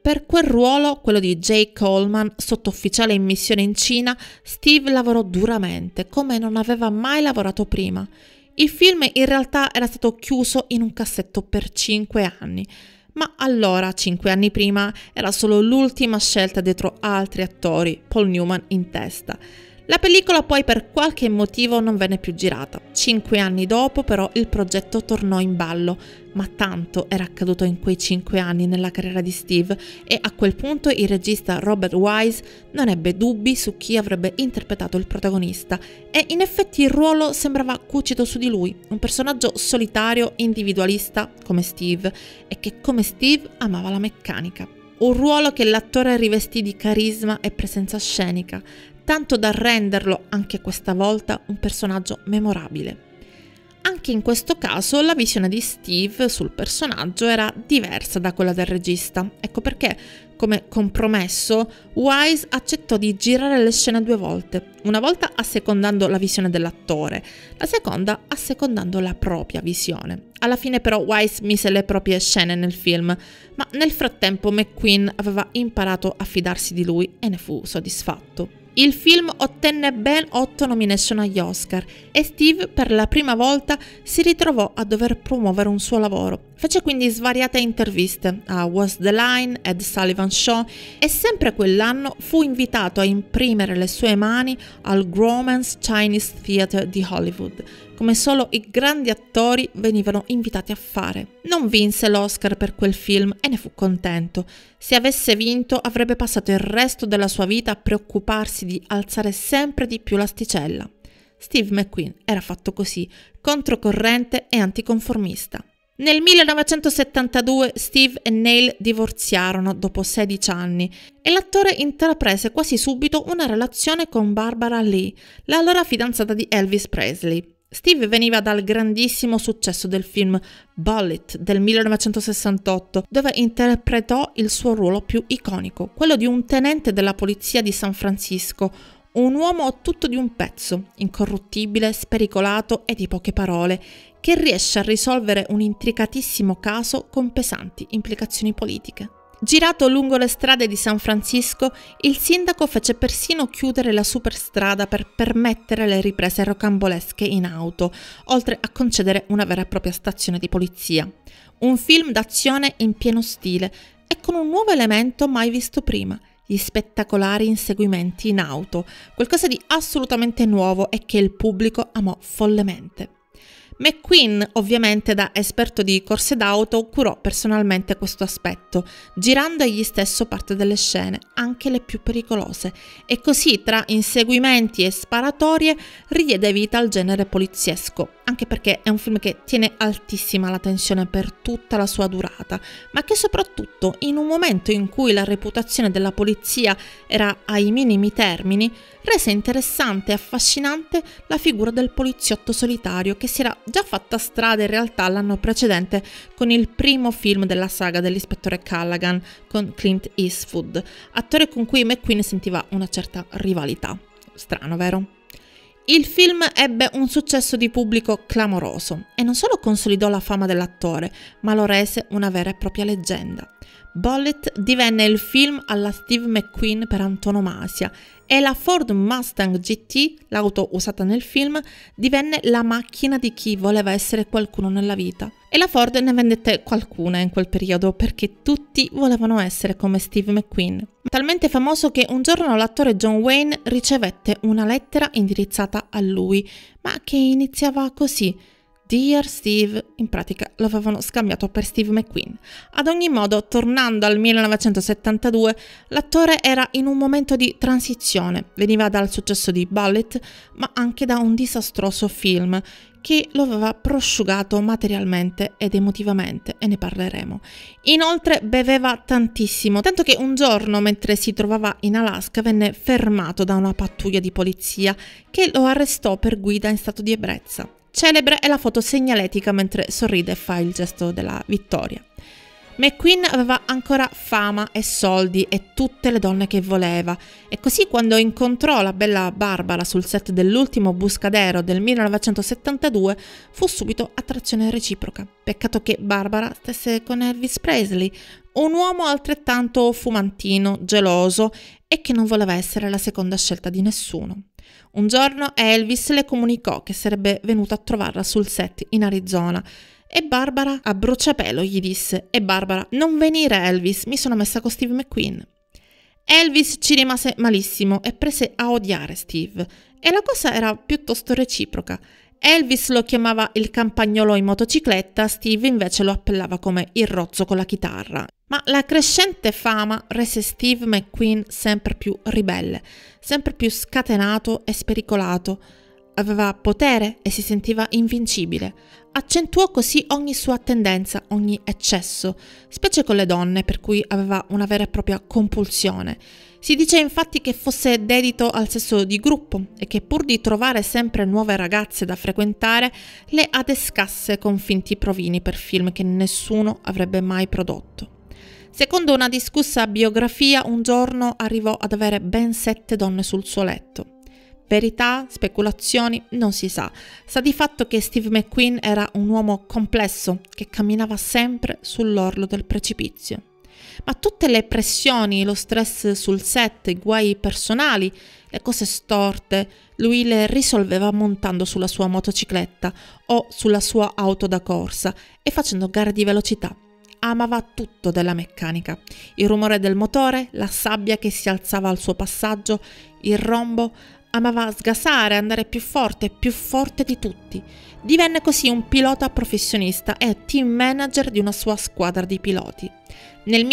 Per quel ruolo, quello di Jake Coleman, sottufficiale in missione in Cina, Steve lavorò duramente, come non aveva mai lavorato prima. Il film in realtà era stato chiuso in un cassetto per 5 anni, ma allora, 5 anni prima, era solo l'ultima scelta dietro altri attori, Paul Newman in testa. La pellicola poi per qualche motivo non venne più girata. 5 anni dopo però il progetto tornò in ballo, ma tanto era accaduto in quei 5 anni nella carriera di Steve e a quel punto il regista Robert Wise non ebbe dubbi su chi avrebbe interpretato il protagonista e in effetti il ruolo sembrava cucito su di lui, un personaggio solitario, individualista come Steve e che come Steve amava la meccanica. Un ruolo che l'attore rivestì di carisma e presenza scenica, tanto da renderlo anche questa volta un personaggio memorabile. Anche in questo caso la visione di Steve sul personaggio era diversa da quella del regista. Ecco perché, come compromesso, Wise accettò di girare le scene 2 volte, una volta assecondando la visione dell'attore, la seconda assecondando la propria visione. Alla fine però Wise mise le proprie scene nel film, ma nel frattempo McQueen aveva imparato a fidarsi di lui e ne fu soddisfatto. Il film ottenne ben 8 nomination agli Oscar e Steve per la prima volta si ritrovò a dover promuovere un suo lavoro. Fece quindi svariate interviste a What's the Line, Ed Sullivan Show e sempre quell'anno fu invitato a imprimere le sue mani al Grauman's Chinese Theatre di Hollywood, come solo i grandi attori venivano invitati a fare. Non vinse l'Oscar per quel film e ne fu contento. Se avesse vinto avrebbe passato il resto della sua vita a preoccuparsi di alzare sempre di più l'asticella. Steve McQueen era fatto così, controcorrente e anticonformista. Nel 1972 Steve e Neil divorziarono dopo 16 anni e l'attore intraprese quasi subito una relazione con Barbara Lee, la allora fidanzata di Elvis Presley. Steve veniva dal grandissimo successo del film Bullitt del 1968, dove interpretò il suo ruolo più iconico, quello di un tenente della polizia di San Francisco, un uomo tutto di un pezzo, incorruttibile, spericolato e di poche parole, che riesce a risolvere un intricatissimo caso con pesanti implicazioni politiche. Girato lungo le strade di San Francisco, il sindaco fece persino chiudere la superstrada per permettere le riprese rocambolesche in auto, oltre a concedere una vera e propria stazione di polizia. Un film d'azione in pieno stile e con un nuovo elemento mai visto prima: gli spettacolari inseguimenti in auto, qualcosa di assolutamente nuovo e che il pubblico amò follemente. McQueen, ovviamente da esperto di corse d'auto, curò personalmente questo aspetto, girando egli stesso parte delle scene, anche le più pericolose, e così tra inseguimenti e sparatorie ridiede vita al genere poliziesco, anche perché è un film che tiene altissima la tensione per tutta la sua durata, ma che soprattutto in un momento in cui la reputazione della polizia era ai minimi termini, rese interessante e affascinante la figura del poliziotto solitario che si era già fatta strada in realtà l'anno precedente con il primo film della saga dell'ispettore Callaghan con Clint Eastwood, attore con cui McQueen sentiva una certa rivalità. Strano, vero? Il film ebbe un successo di pubblico clamoroso e non solo consolidò la fama dell'attore, ma lo rese una vera e propria leggenda. Bullitt divenne il film alla Steve McQueen per antonomasia e la Ford Mustang GT, l'auto usata nel film, divenne la macchina di chi voleva essere qualcuno nella vita. E la Ford ne vendette qualcuna in quel periodo perché tutti volevano essere come Steve McQueen. Talmente famoso che un giorno l'attore John Wayne ricevette una lettera indirizzata a lui, ma che iniziava così: Dear Steve, in pratica lo avevano scambiato per Steve McQueen. Ad ogni modo, tornando al 1972, l'attore era in un momento di transizione. Veniva dal successo di Bullitt, ma anche da un disastroso film che lo aveva prosciugato materialmente ed emotivamente, e ne parleremo. Inoltre beveva tantissimo, tanto che un giorno, mentre si trovava in Alaska, venne fermato da una pattuglia di polizia che lo arrestò per guida in stato di ebbrezza. Celebre è la foto segnaletica mentre sorride e fa il gesto della vittoria. McQueen aveva ancora fama e soldi e tutte le donne che voleva, e così quando incontrò la bella Barbara sul set dell'ultimo Buscadero del 1972 fu subito attrazione reciproca. Peccato che Barbara stesse con Elvis Presley, un uomo altrettanto fumantino, geloso e che non voleva essere la seconda scelta di nessuno. Un giorno Elvis le comunicò che sarebbe venuto a trovarla sul set in Arizona e Barbara a bruciapelo gli disse: «E Barbara, non venire Elvis, mi sono messa con Steve McQueen». Elvis ci rimase malissimo e prese a odiare Steve, e la cosa era piuttosto reciproca. Elvis lo chiamava il campagnolo in motocicletta, Steve invece lo appellava come il rozzo con la chitarra. Ma la crescente fama rese Steve McQueen sempre più ribelle, sempre più scatenato e spericolato. Aveva potere e si sentiva invincibile. Accentuò così ogni sua tendenza, ogni eccesso, specie con le donne, per cui aveva una vera e propria compulsione. Si dice infatti che fosse dedito al sesso di gruppo e che pur di trovare sempre nuove ragazze da frequentare, le adescasse con finti provini per film che nessuno avrebbe mai prodotto. Secondo una discussa biografia, un giorno arrivò ad avere ben 7 donne sul suo letto. Verità, speculazioni, non si sa. Sa di fatto che Steve McQueen era un uomo complesso che camminava sempre sull'orlo del precipizio. Ma tutte le pressioni, lo stress sul set, i guai personali, le cose storte, lui le risolveva montando sulla sua motocicletta o sulla sua auto da corsa e facendo gare di velocità. Amava tutto della meccanica: il rumore del motore, la sabbia che si alzava al suo passaggio, il rombo. Amava sgasare, andare più forte di tutti. Divenne così un pilota professionista e team manager di una sua squadra di piloti. Nel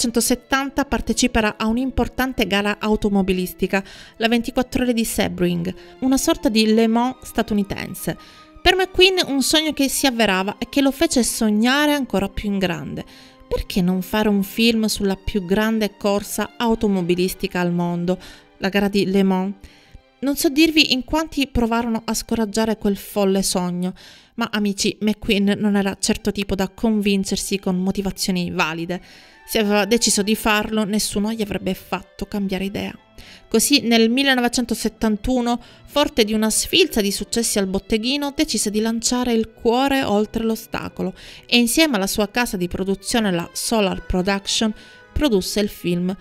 1970 parteciperà a un'importante gara automobilistica, la 24 ore di Sebring, una sorta di Le Mans statunitense. Per McQueen un sogno che si avverava e che lo fece sognare ancora più in grande. Perché non fare un film sulla più grande corsa automobilistica al mondo, la gara di Le Mans? Non so dirvi in quanti provarono a scoraggiare quel folle sogno, ma amici, McQueen non era certo tipo da convincersi con motivazioni valide. Se aveva deciso di farlo, nessuno gli avrebbe fatto cambiare idea. Così nel 1971, forte di una sfilza di successi al botteghino, decise di lanciare il cuore oltre l'ostacolo e insieme alla sua casa di produzione, la Solar Production, produsse il film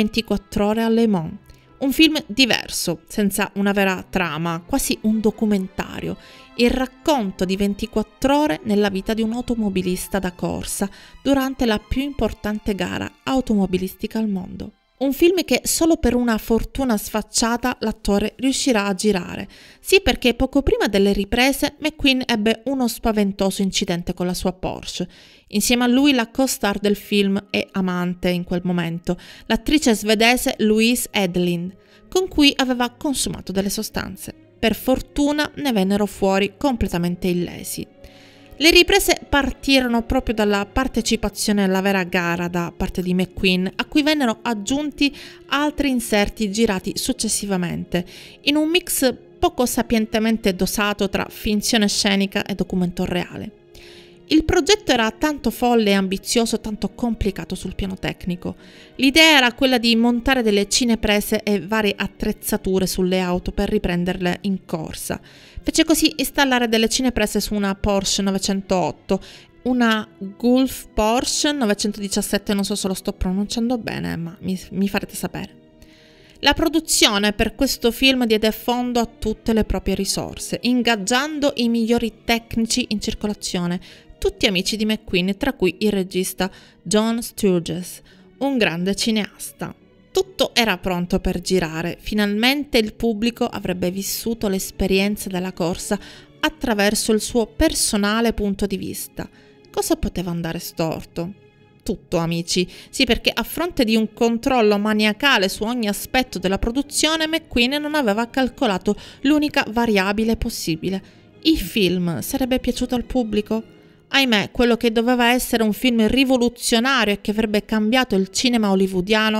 24 ore a Le Mans. Un film diverso, senza una vera trama, quasi un documentario, il racconto di 24 ore nella vita di un automobilista da corsa durante la più importante gara automobilistica al mondo. Un film che solo per una fortuna sfacciata l'attore riuscirà a girare. Sì, perché poco prima delle riprese McQueen ebbe uno spaventoso incidente con la sua Porsche. Insieme a lui la co-star del film e amante in quel momento, l'attrice svedese Louise Edlin, con cui aveva consumato delle sostanze. Per fortuna ne vennero fuori completamente illesi. Le riprese partirono proprio dalla partecipazione alla vera gara da parte di McQueen, a cui vennero aggiunti altri inserti girati successivamente, in un mix poco sapientemente dosato tra finzione scenica e documento reale. Il progetto era tanto folle e ambizioso, tanto complicato sul piano tecnico. L'idea era quella di montare delle cineprese e varie attrezzature sulle auto per riprenderle in corsa. Fece così installare delle cineprese su una Porsche 908, una Gulf Porsche 917, non so se lo sto pronunciando bene, ma mi farete sapere. La produzione per questo film diede fondo a tutte le proprie risorse, ingaggiando i migliori tecnici in circolazione, tutti amici di McQueen, tra cui il regista John Sturges, un grande cineasta. Tutto era pronto per girare, finalmente il pubblico avrebbe vissuto l'esperienza della corsa attraverso il suo personale punto di vista. Cosa poteva andare storto? Tutto, amici. Sì, perché a fronte di un controllo maniacale su ogni aspetto della produzione, McQueen non aveva calcolato l'unica variabile possibile. Il film sarebbe piaciuto al pubblico? Ahimè, quello che doveva essere un film rivoluzionario e che avrebbe cambiato il cinema hollywoodiano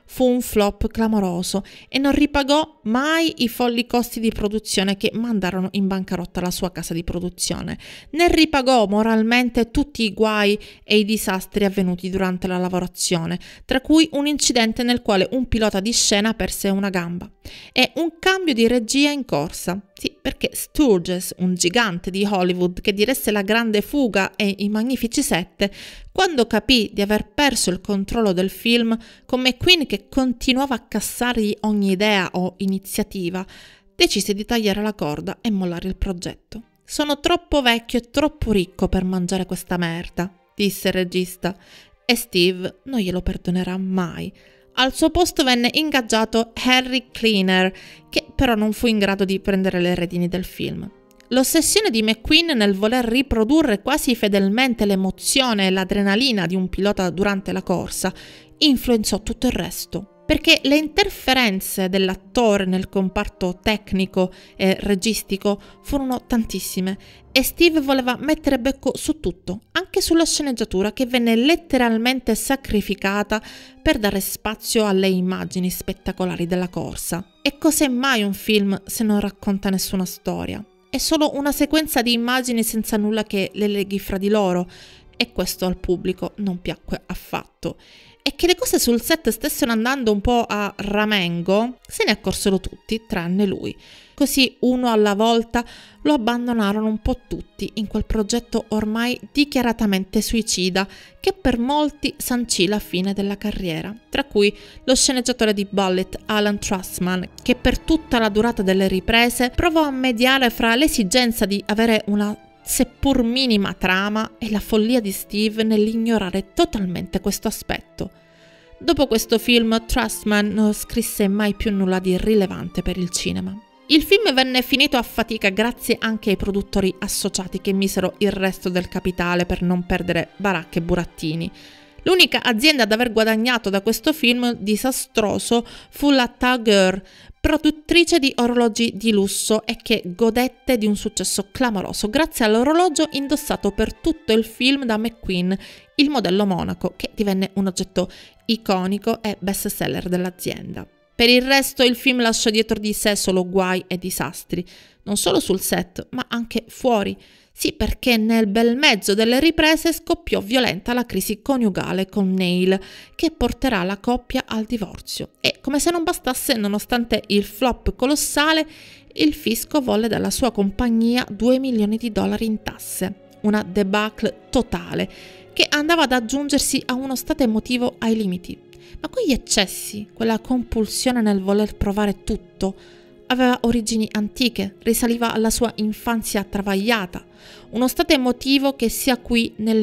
fu un flop clamoroso e non ripagò mai i folli costi di produzione che mandarono in bancarotta la sua casa di produzione, né ripagò moralmente tutti i guai e i disastri avvenuti durante la lavorazione, tra cui un incidente nel quale un pilota di scena perse una gamba e un cambio di regia in corsa. Sì, perché Sturges, un gigante di Hollywood che diresse La Grande Fuga e I Magnifici Sette, quando capì di aver perso il controllo del film, con McQueen che continuava a cassargli ogni idea o iniziativa, decise di tagliare la corda e mollare il progetto. «Sono troppo vecchio e troppo ricco per mangiare questa merda», disse il regista, e Steve non glielo perdonerà mai. Al suo posto venne ingaggiato Harry Cleaner, che però non fu in grado di prendere le redini del film. L'ossessione di McQueen nel voler riprodurre quasi fedelmente l'emozione e l'adrenalina di un pilota durante la corsa influenzò tutto il resto, perché le interferenze dell'attore nel comparto tecnico e registico furono tantissime e Steve voleva mettere becco su tutto, anche sulla sceneggiatura che venne letteralmente sacrificata per dare spazio alle immagini spettacolari della corsa. E cos'è mai un film se non racconta nessuna storia? È solo una sequenza di immagini senza nulla che le leghi fra di loro, e questo al pubblico non piacque affatto. E che le cose sul set stessero andando un po' a ramengo se ne accorsero tutti, tranne lui. Così, uno alla volta, lo abbandonarono un po' tutti in quel progetto ormai dichiaratamente suicida che per molti sancì la fine della carriera, tra cui lo sceneggiatore di Bullitt, Alan Trustman, che per tutta la durata delle riprese provò a mediare fra l'esigenza di avere una seppur minima trama e la follia di Steve nell'ignorare totalmente questo aspetto. Dopo questo film, Trustman non scrisse mai più nulla di rilevante per il cinema. Il film venne finito a fatica grazie anche ai produttori associati che misero il resto del capitale per non perdere baracche e burattini. L'unica azienda ad aver guadagnato da questo film disastroso fu la TAG Heuer, produttrice di orologi di lusso e che godette di un successo clamoroso grazie all'orologio indossato per tutto il film da McQueen, il modello Monaco, che divenne un oggetto iconico e bestseller dell'azienda. Per il resto il film lasciò dietro di sé solo guai e disastri, non solo sul set, ma anche fuori. Sì, perché nel bel mezzo delle riprese scoppiò violenta la crisi coniugale con Neil, che porterà la coppia al divorzio. E come se non bastasse, nonostante il flop colossale, il fisco volle dalla sua compagnia $2 milioni in tasse. Una debacle totale, che andava ad aggiungersi a uno stato emotivo ai limiti. Ma quegli eccessi, quella compulsione nel voler provare tutto, aveva origini antiche, risaliva alla sua infanzia travagliata, uno stato emotivo che si acuì nel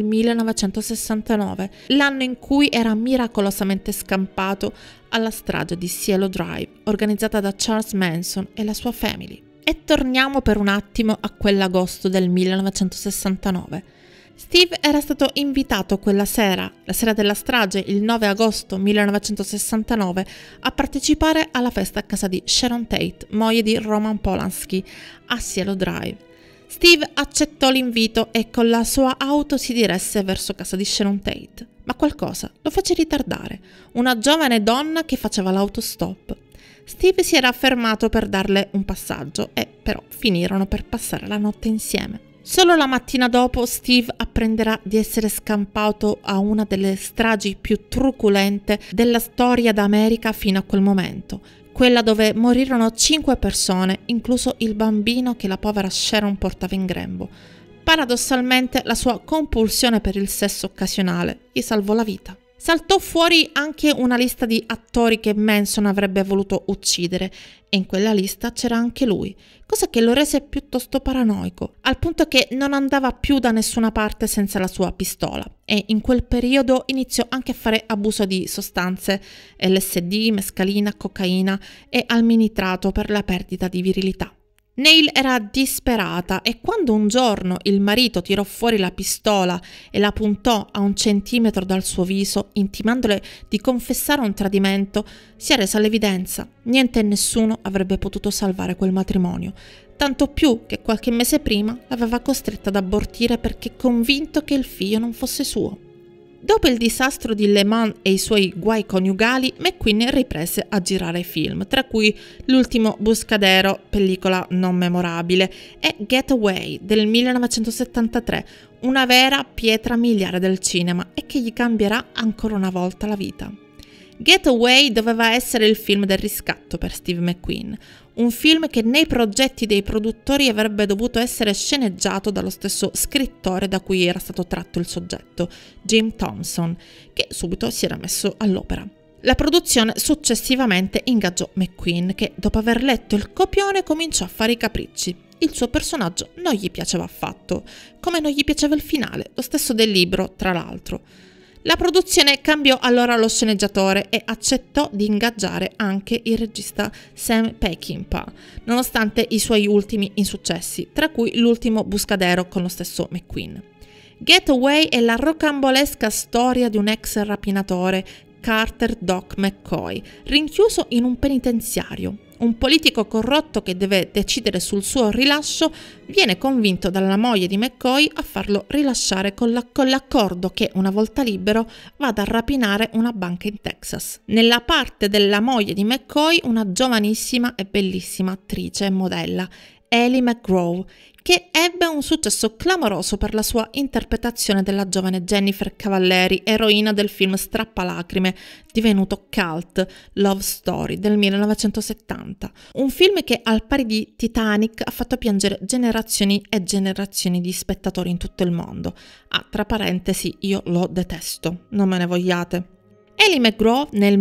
1969, l'anno in cui era miracolosamente scampato alla strage di Cielo Drive, organizzata da Charles Manson e la sua family. E torniamo per un attimo a quell'agosto del 1969. Steve era stato invitato quella sera, la sera della strage, il 9 agosto 1969, a partecipare alla festa a casa di Sharon Tate, moglie di Roman Polanski, a Cielo Drive. Steve accettò l'invito e con la sua auto si diresse verso casa di Sharon Tate, ma qualcosa lo fece ritardare, una giovane donna che faceva l'autostop. Steve si era fermato per darle un passaggio e però finirono per passare la notte insieme. Solo la mattina dopo Steve apprenderà di essere scampato a una delle stragi più truculente della storia d'America fino a quel momento, quella dove morirono 5 persone, incluso il bambino che la povera Sharon portava in grembo. Paradossalmente la sua compulsione per il sesso occasionale gli salvò la vita. Saltò fuori anche una lista di attori che Manson avrebbe voluto uccidere e in quella lista c'era anche lui, cosa che lo rese piuttosto paranoico, al punto che non andava più da nessuna parte senza la sua pistola e in quel periodo iniziò anche a fare abuso di sostanze LSD, mescalina, cocaina e alminitrato per la perdita di virilità. Neil era disperata e quando un giorno il marito tirò fuori la pistola e la puntò a 1 centimetro dal suo viso, intimandole di confessare un tradimento, si è resa l'evidenza: niente e nessuno avrebbe potuto salvare quel matrimonio, tanto più che qualche mese prima l'aveva costretta ad abortire perché convinto che il figlio non fosse suo. Dopo il disastro di Le Mans e i suoi guai coniugali, McQueen riprese a girare film, tra cui L'ultimo Buscadero, pellicola non memorabile, e Getaway del 1973, una vera pietra miliare del cinema e che gli cambierà ancora una volta la vita. Getaway doveva essere il film del riscatto per Steve McQueen, un film che nei progetti dei produttori avrebbe dovuto essere sceneggiato dallo stesso scrittore da cui era stato tratto il soggetto, Jim Thompson, che subito si era messo all'opera. La produzione successivamente ingaggiò McQueen, che dopo aver letto il copione cominciò a fare i capricci. Il suo personaggio non gli piaceva affatto, come non gli piaceva il finale, lo stesso del libro, tra l'altro. La produzione cambiò allora lo sceneggiatore e accettò di ingaggiare anche il regista Sam Peckinpah, nonostante i suoi ultimi insuccessi, tra cui L'ultimo Buscadero con lo stesso McQueen. Getaway è la rocambolesca storia di un ex rapinatore, Carter Doc McCoy, rinchiuso in un penitenziario. Un politico corrotto che deve decidere sul suo rilascio viene convinto dalla moglie di McCoy a farlo rilasciare con l'accordo che, una volta libero, vada a rapinare una banca in Texas. Nella parte della moglie di McCoy, una giovanissima e bellissima attrice e modella, Ellie McGraw, che ebbe un successo clamoroso per la sua interpretazione della giovane Jennifer Cavalleri, eroina del film strappalacrime divenuto cult Love Story del 1970, un film che al pari di Titanic ha fatto piangere generazioni e generazioni di spettatori in tutto il mondo. Tra parentesi, io lo detesto, non me ne vogliate. Ellie McGraw nel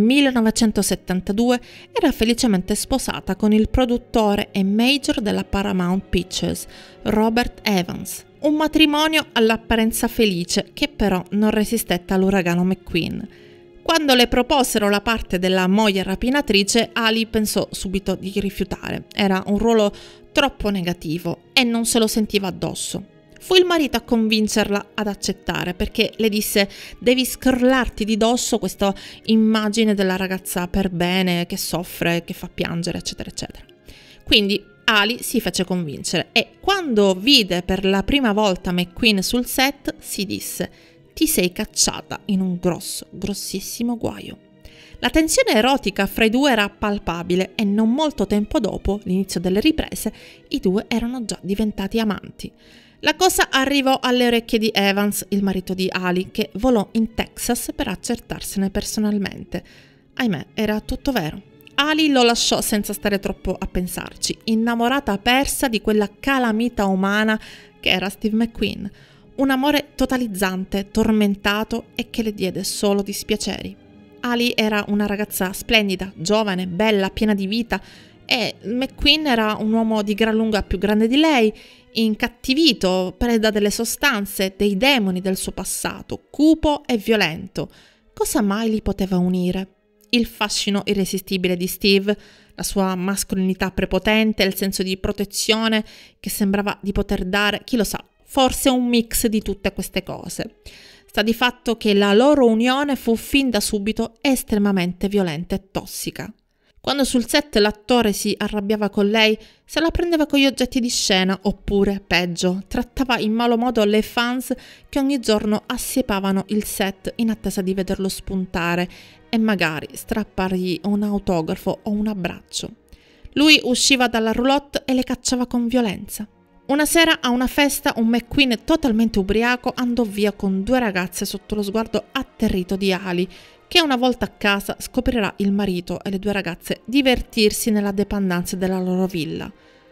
1972 era felicemente sposata con il produttore e major della Paramount Pictures, Robert Evans. Un matrimonio all'apparenza felice che però non resistette all'uragano McQueen. Quando le proposero la parte della moglie rapinatrice, Ali pensò subito di rifiutare. Era un ruolo troppo negativo e non se lo sentiva addosso. Fu il marito a convincerla ad accettare, perché le disse: devi scrollarti di dosso questa immagine della ragazza per bene, che soffre, che fa piangere, eccetera, eccetera. Quindi Ali si fece convincere e quando vide per la prima volta McQueen sul set si disse: ti sei cacciata in un grossissimo guaio. La tensione erotica fra i due era palpabile e non molto tempo dopo l'inizio delle riprese i due erano già diventati amanti. La cosa arrivò alle orecchie di Evans, il marito di Ali, che volò in Texas per accertarsene personalmente. Ahimè, era tutto vero. Ali lo lasciò senza stare troppo a pensarci, innamorata persa di quella calamita umana che era Steve McQueen. Un amore totalizzante, tormentato e che le diede solo dispiaceri. Ali era una ragazza splendida, giovane, bella, piena di vita, e McQueen era un uomo di gran lunga più grande di lei, incattivito, preda delle sostanze, dei demoni del suo passato, cupo e violento. Cosa mai li poteva unire? Il fascino irresistibile di Steve, la sua mascolinità prepotente, il senso di protezione che sembrava di poter dare, chi lo sa, forse un mix di tutte queste cose. Sta di fatto che la loro unione fu fin da subito estremamente violenta e tossica. Quando sul set l'attore si arrabbiava con lei, se la prendeva con gli oggetti di scena, oppure, peggio, trattava in malo modo le fans che ogni giorno assiepavano il set in attesa di vederlo spuntare e magari strappargli un autografo o un abbraccio. Lui usciva dalla roulotte e le cacciava con violenza. Una sera a una festa un McQueen totalmente ubriaco andò via con due ragazze sotto lo sguardo atterrito di Ali, che una volta a casa scoprirà il marito e le due ragazze divertirsi nella dépendance della loro villa.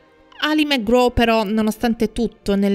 Ali McGraw però, nonostante tutto, nel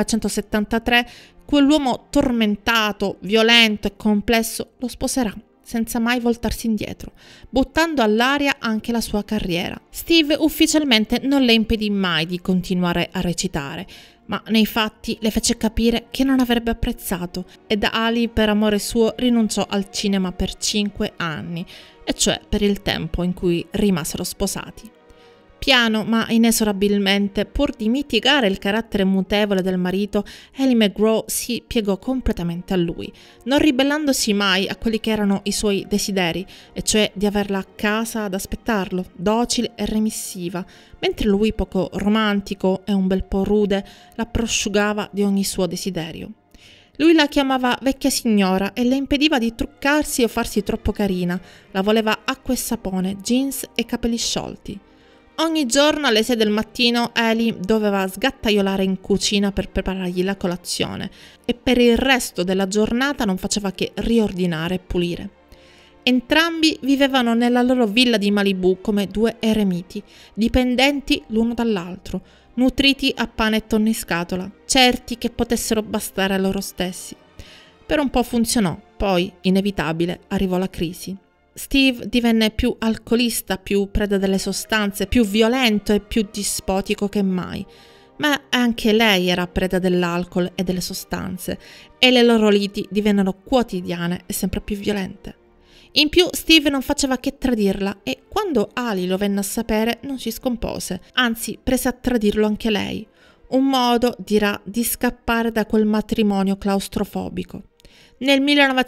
1973 quell'uomo tormentato, violento e complesso lo sposerà, senza mai voltarsi indietro, buttando all'aria anche la sua carriera. Steve ufficialmente non le impedì mai di continuare a recitare, ma nei fatti le fece capire che non avrebbe apprezzato ed Ali, per amore suo, rinunciò al cinema per 5 anni, e cioè per il tempo in cui rimasero sposati. Piano ma inesorabilmente, pur di mitigare il carattere mutevole del marito, Ellie McGraw si piegò completamente a lui, non ribellandosi mai a quelli che erano i suoi desideri, e cioè di averla a casa ad aspettarlo, docile e remissiva, mentre lui, poco romantico e un bel po' rude, la prosciugava di ogni suo desiderio. Lui la chiamava vecchia signora e le impediva di truccarsi o farsi troppo carina. La voleva acqua e sapone, jeans e capelli sciolti. Ogni giorno alle 6 del mattino Ellie doveva sgattaiolare in cucina per preparargli la colazione e per il resto della giornata non faceva che riordinare e pulire. Entrambi vivevano nella loro villa di Malibu come due eremiti, dipendenti l'uno dall'altro, nutriti a pane e tonniscatola, certi che potessero bastare a loro stessi. Per un po' funzionò, poi, inevitabile, arrivò la crisi. Steve divenne più alcolista, più preda delle sostanze, più violento e più dispotico che mai. Ma anche lei era preda dell'alcol e delle sostanze, e le loro liti divennero quotidiane e sempre più violente. In più Steve non faceva che tradirla e quando Ali lo venne a sapere non si scompose, anzi prese a tradirlo anche lei. Un modo, dirà, di scappare da quel matrimonio claustrofobico. Nel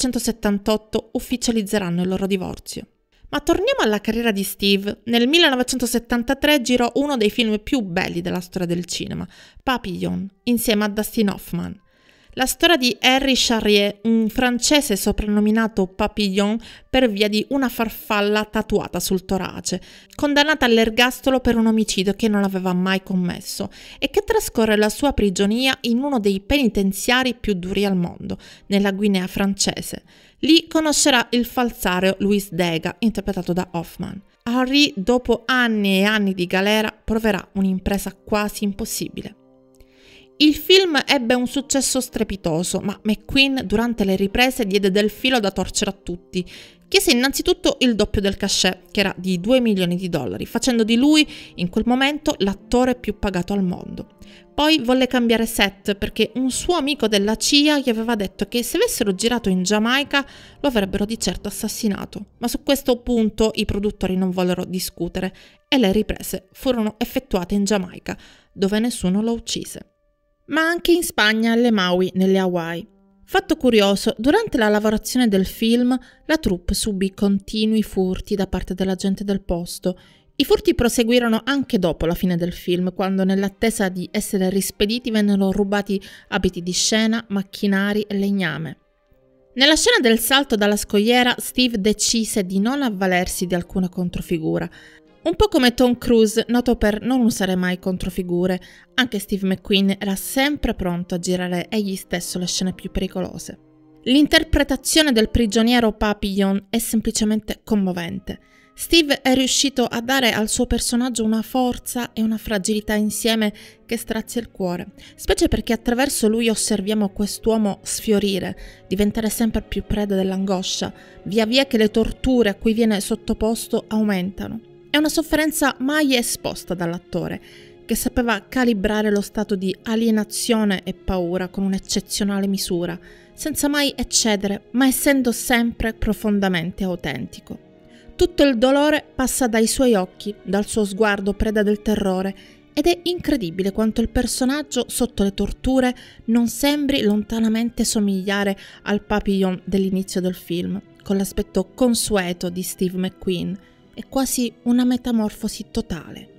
1978 ufficializzeranno il loro divorzio. Ma torniamo alla carriera di Steve. Nel 1973 girò uno dei film più belli della storia del cinema, Papillon, insieme a Dustin Hoffman. La storia di Henri Charrier, un francese soprannominato Papillon per via di una farfalla tatuata sul torace, condannata all'ergastolo per un omicidio che non aveva mai commesso e che trascorre la sua prigionia in uno dei penitenziari più duri al mondo, nella Guinea francese. Lì conoscerà il falsario Louis Dega, interpretato da Hoffman. Henri, dopo anni e anni di galera, proverà un'impresa quasi impossibile. Il film ebbe un successo strepitoso, ma McQueen durante le riprese diede del filo da torcere a tutti. Chiese innanzitutto il doppio del cachet, che era di $2 milioni, facendo di lui, in quel momento, l'attore più pagato al mondo. Poi volle cambiare set perché un suo amico della CIA gli aveva detto che se avessero girato in Giamaica lo avrebbero di certo assassinato. Ma su questo punto i produttori non vollero discutere e le riprese furono effettuate in Giamaica, dove nessuno lo uccise. Ma anche in Spagna, alle Maui, nelle Hawaii. Fatto curioso, durante la lavorazione del film, la troupe subì continui furti da parte della gente del posto. I furti proseguirono anche dopo la fine del film, quando nell'attesa di essere rispediti vennero rubati abiti di scena, macchinari e legname. Nella scena del salto dalla scogliera, Steve decise di non avvalersi di alcuna controfigura. Un po' come Tom Cruise, noto per non usare mai controfigure, anche Steve McQueen era sempre pronto a girare egli stesso le scene più pericolose. L'interpretazione del prigioniero Papillon è semplicemente commovente. Steve è riuscito a dare al suo personaggio una forza e una fragilità insieme che strazia il cuore, specie perché attraverso lui osserviamo quest'uomo sfiorire, diventare sempre più preda dell'angoscia, via via che le torture a cui viene sottoposto aumentano. È una sofferenza mai esposta dall'attore, che sapeva calibrare lo stato di alienazione e paura con un'eccezionale misura, senza mai eccedere, ma essendo sempre profondamente autentico. Tutto il dolore passa dai suoi occhi, dal suo sguardo preda del terrore, ed è incredibile quanto il personaggio sotto le torture non sembri lontanamente somigliare al Papillon dell'inizio del film, con l'aspetto consueto di Steve McQueen. È quasi una metamorfosi totale.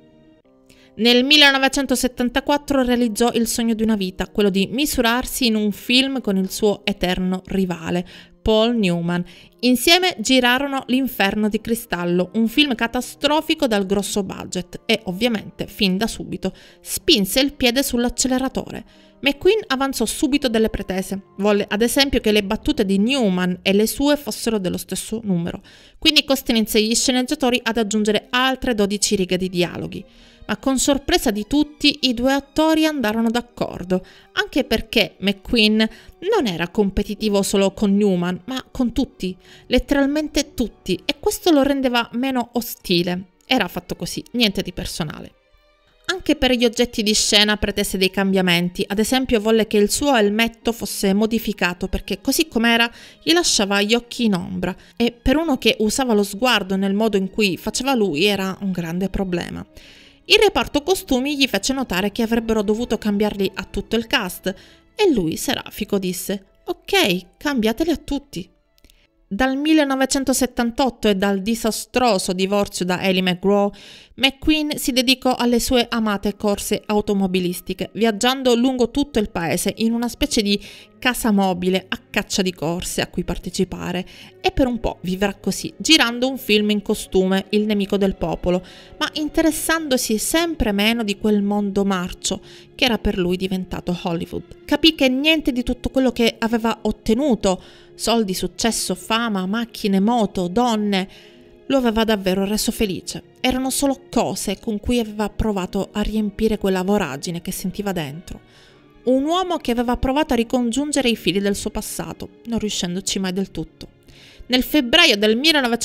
Nel 1974 realizzò il sogno di una vita, quello di misurarsi in un film con il suo eterno rivale, Paul Newman. Insieme girarono L'Inferno di Cristallo, un film catastrofico dal grosso budget e, ovviamente, fin da subito, spinse il piede sull'acceleratore. McQueen avanzò subito delle pretese. Volle, ad esempio, che le battute di Newman e le sue fossero dello stesso numero. Quindi costrinse gli sceneggiatori ad aggiungere altre 12 righe di dialoghi. Ma con sorpresa di tutti, i due attori andarono d'accordo, anche perché McQueen non era competitivo solo con Newman, ma con tutti, letteralmente tutti, e questo lo rendeva meno ostile. Era fatto così, niente di personale. Anche per gli oggetti di scena pretese dei cambiamenti, ad esempio volle che il suo elmetto fosse modificato perché così com'era gli lasciava gli occhi in ombra e per uno che usava lo sguardo nel modo in cui faceva lui era un grande problema. Il reparto costumi gli fece notare che avrebbero dovuto cambiarli a tutto il cast e lui, serafico, disse «Ok, cambiateli a tutti». Dal 1978 e dal disastroso divorzio da Ellie McGraw, McQueen si dedicò alle sue amate corse automobilistiche, viaggiando lungo tutto il paese in una specie di casa mobile a caccia di corse a cui partecipare e per un po' vivrà così, girando un film in costume, Il nemico del popolo, ma interessandosi sempre meno di quel mondo marcio che era per lui diventato Hollywood. Capì che niente di tutto quello che aveva ottenuto, soldi, successo, fama, macchine, moto, donne, lo aveva davvero reso felice. Erano solo cose con cui aveva provato a riempire quella voragine che sentiva dentro. Un uomo che aveva provato a ricongiungere i fili del suo passato, non riuscendoci mai del tutto. Nel febbraio del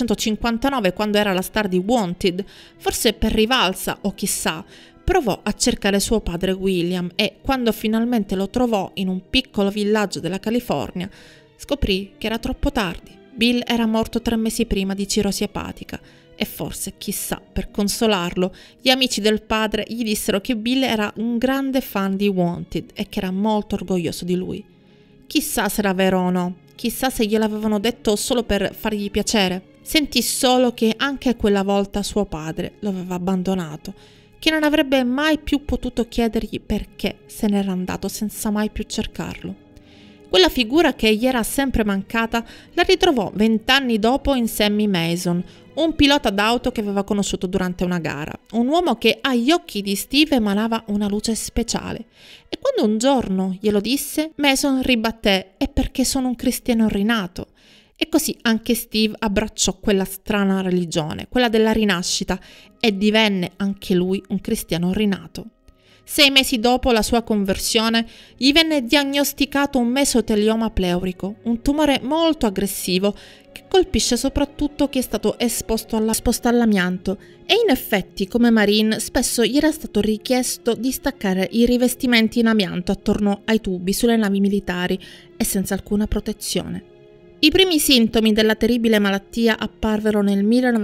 1959, quando era la star di Wanted, forse per rivalsa o chissà, provò a cercare suo padre William e, quando finalmente lo trovò in un piccolo villaggio della California, scoprì che era troppo tardi. Bill era morto 3 mesi prima di cirrosi epatica e forse, chissà, per consolarlo, gli amici del padre gli dissero che Bill era un grande fan di Wanted e che era molto orgoglioso di lui. Chissà se era vero o no, chissà se gliel'avevano detto solo per fargli piacere. Sentì solo che anche quella volta suo padre lo aveva abbandonato, che non avrebbe mai più potuto chiedergli perché se n'era andato senza mai più cercarlo. Quella figura che gli era sempre mancata la ritrovò 20 anni dopo in Sammy Mason, un pilota d'auto che aveva conosciuto durante una gara, un uomo che agli occhi di Steve emanava una luce speciale. E quando un giorno glielo disse, Mason ribatté: «È perché sono un cristiano rinato». E così anche Steve abbracciò quella strana religione, quella della rinascita, e divenne anche lui un cristiano rinato. 6 mesi dopo la sua conversione, gli venne diagnosticato un mesotelioma pleurico, un tumore molto aggressivo che colpisce soprattutto chi è stato esposto all'amianto, e in effetti, come Marine, spesso gli era stato richiesto di staccare i rivestimenti in amianto attorno ai tubi sulle navi militari e senza alcuna protezione. I primi sintomi della terribile malattia apparvero nel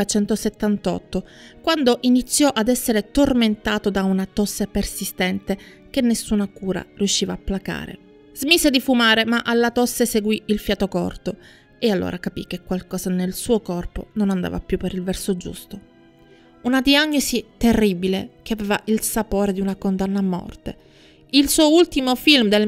1978, quando iniziò ad essere tormentato da una tosse persistente che nessuna cura riusciva a placare. Smise di fumare, ma alla tosse seguì il fiato corto, e allora capì che qualcosa nel suo corpo non andava più per il verso giusto. Una diagnosi terribile che aveva il sapore di una condanna a morte. Il suo ultimo film del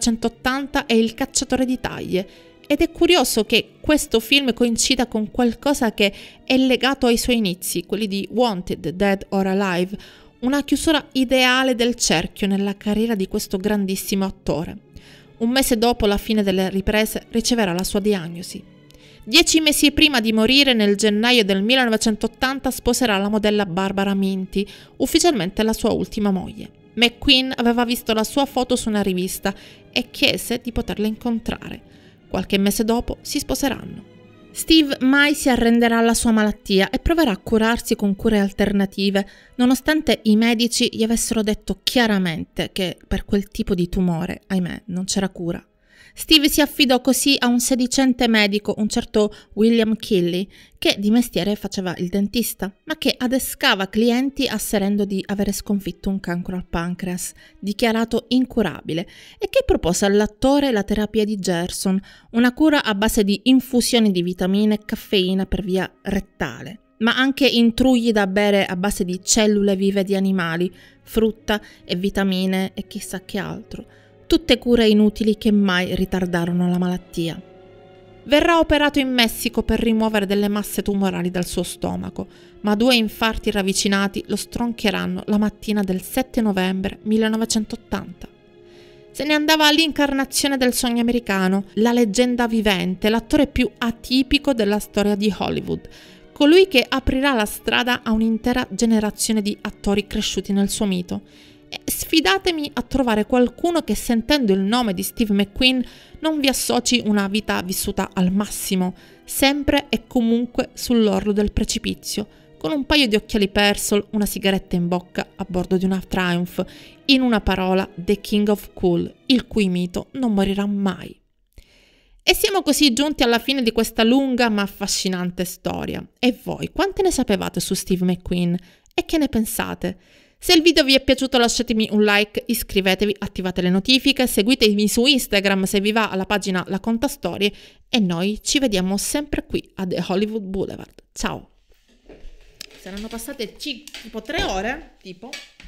1980 è Il cacciatore di taglie, ed è curioso che questo film coincida con qualcosa che è legato ai suoi inizi, quelli di Wanted, Dead or Alive, una chiusura ideale del cerchio nella carriera di questo grandissimo attore. Un mese dopo la fine delle riprese riceverà la sua diagnosi. 10 mesi prima di morire, nel gennaio del 1980, sposerà la modella Barbara Minty, ufficialmente la sua ultima moglie. McQueen aveva visto la sua foto su una rivista e chiese di poterla incontrare. Qualche mese dopo si sposeranno. Steve mai si arrenderà alla sua malattia e proverà a curarsi con cure alternative, nonostante i medici gli avessero detto chiaramente che per quel tipo di tumore, ahimè, non c'era cura. Steve si affidò così a un sedicente medico, un certo William Killy, che di mestiere faceva il dentista, ma che adescava clienti asserendo di avere sconfitto un cancro al pancreas, dichiarato incurabile, e che propose all'attore la terapia di Gerson, una cura a base di infusioni di vitamine e caffeina per via rettale, ma anche intrugli da bere a base di cellule vive di animali, frutta e vitamine e chissà che altro. Tutte cure inutili che mai ritardarono la malattia. Verrà operato in Messico per rimuovere delle masse tumorali dal suo stomaco, ma 2 infarti ravvicinati lo stroncheranno la mattina del 7 novembre 1980. Se ne andava all'incarnazione del sogno americano, la leggenda vivente, l'attore più atipico della storia di Hollywood, colui che aprirà la strada a un'intera generazione di attori cresciuti nel suo mito. E sfidatemi a trovare qualcuno che, sentendo il nome di Steve McQueen, non vi associ una vita vissuta al massimo, sempre e comunque sull'orlo del precipizio, con un paio di occhiali Persol, una sigaretta in bocca a bordo di una Triumph, in una parola The King of Cool, il cui mito non morirà mai. E siamo così giunti alla fine di questa lunga ma affascinante storia. E voi, quante ne sapevate su Steve McQueen? E che ne pensate? Se il video vi è piaciuto lasciatemi un like, iscrivetevi, attivate le notifiche, seguitemi su Instagram se vi va alla pagina La Contastorie e noi ci vediamo sempre qui a The Hollywood Boulevard. Ciao! Saranno passate tipo 3 ore, tipo...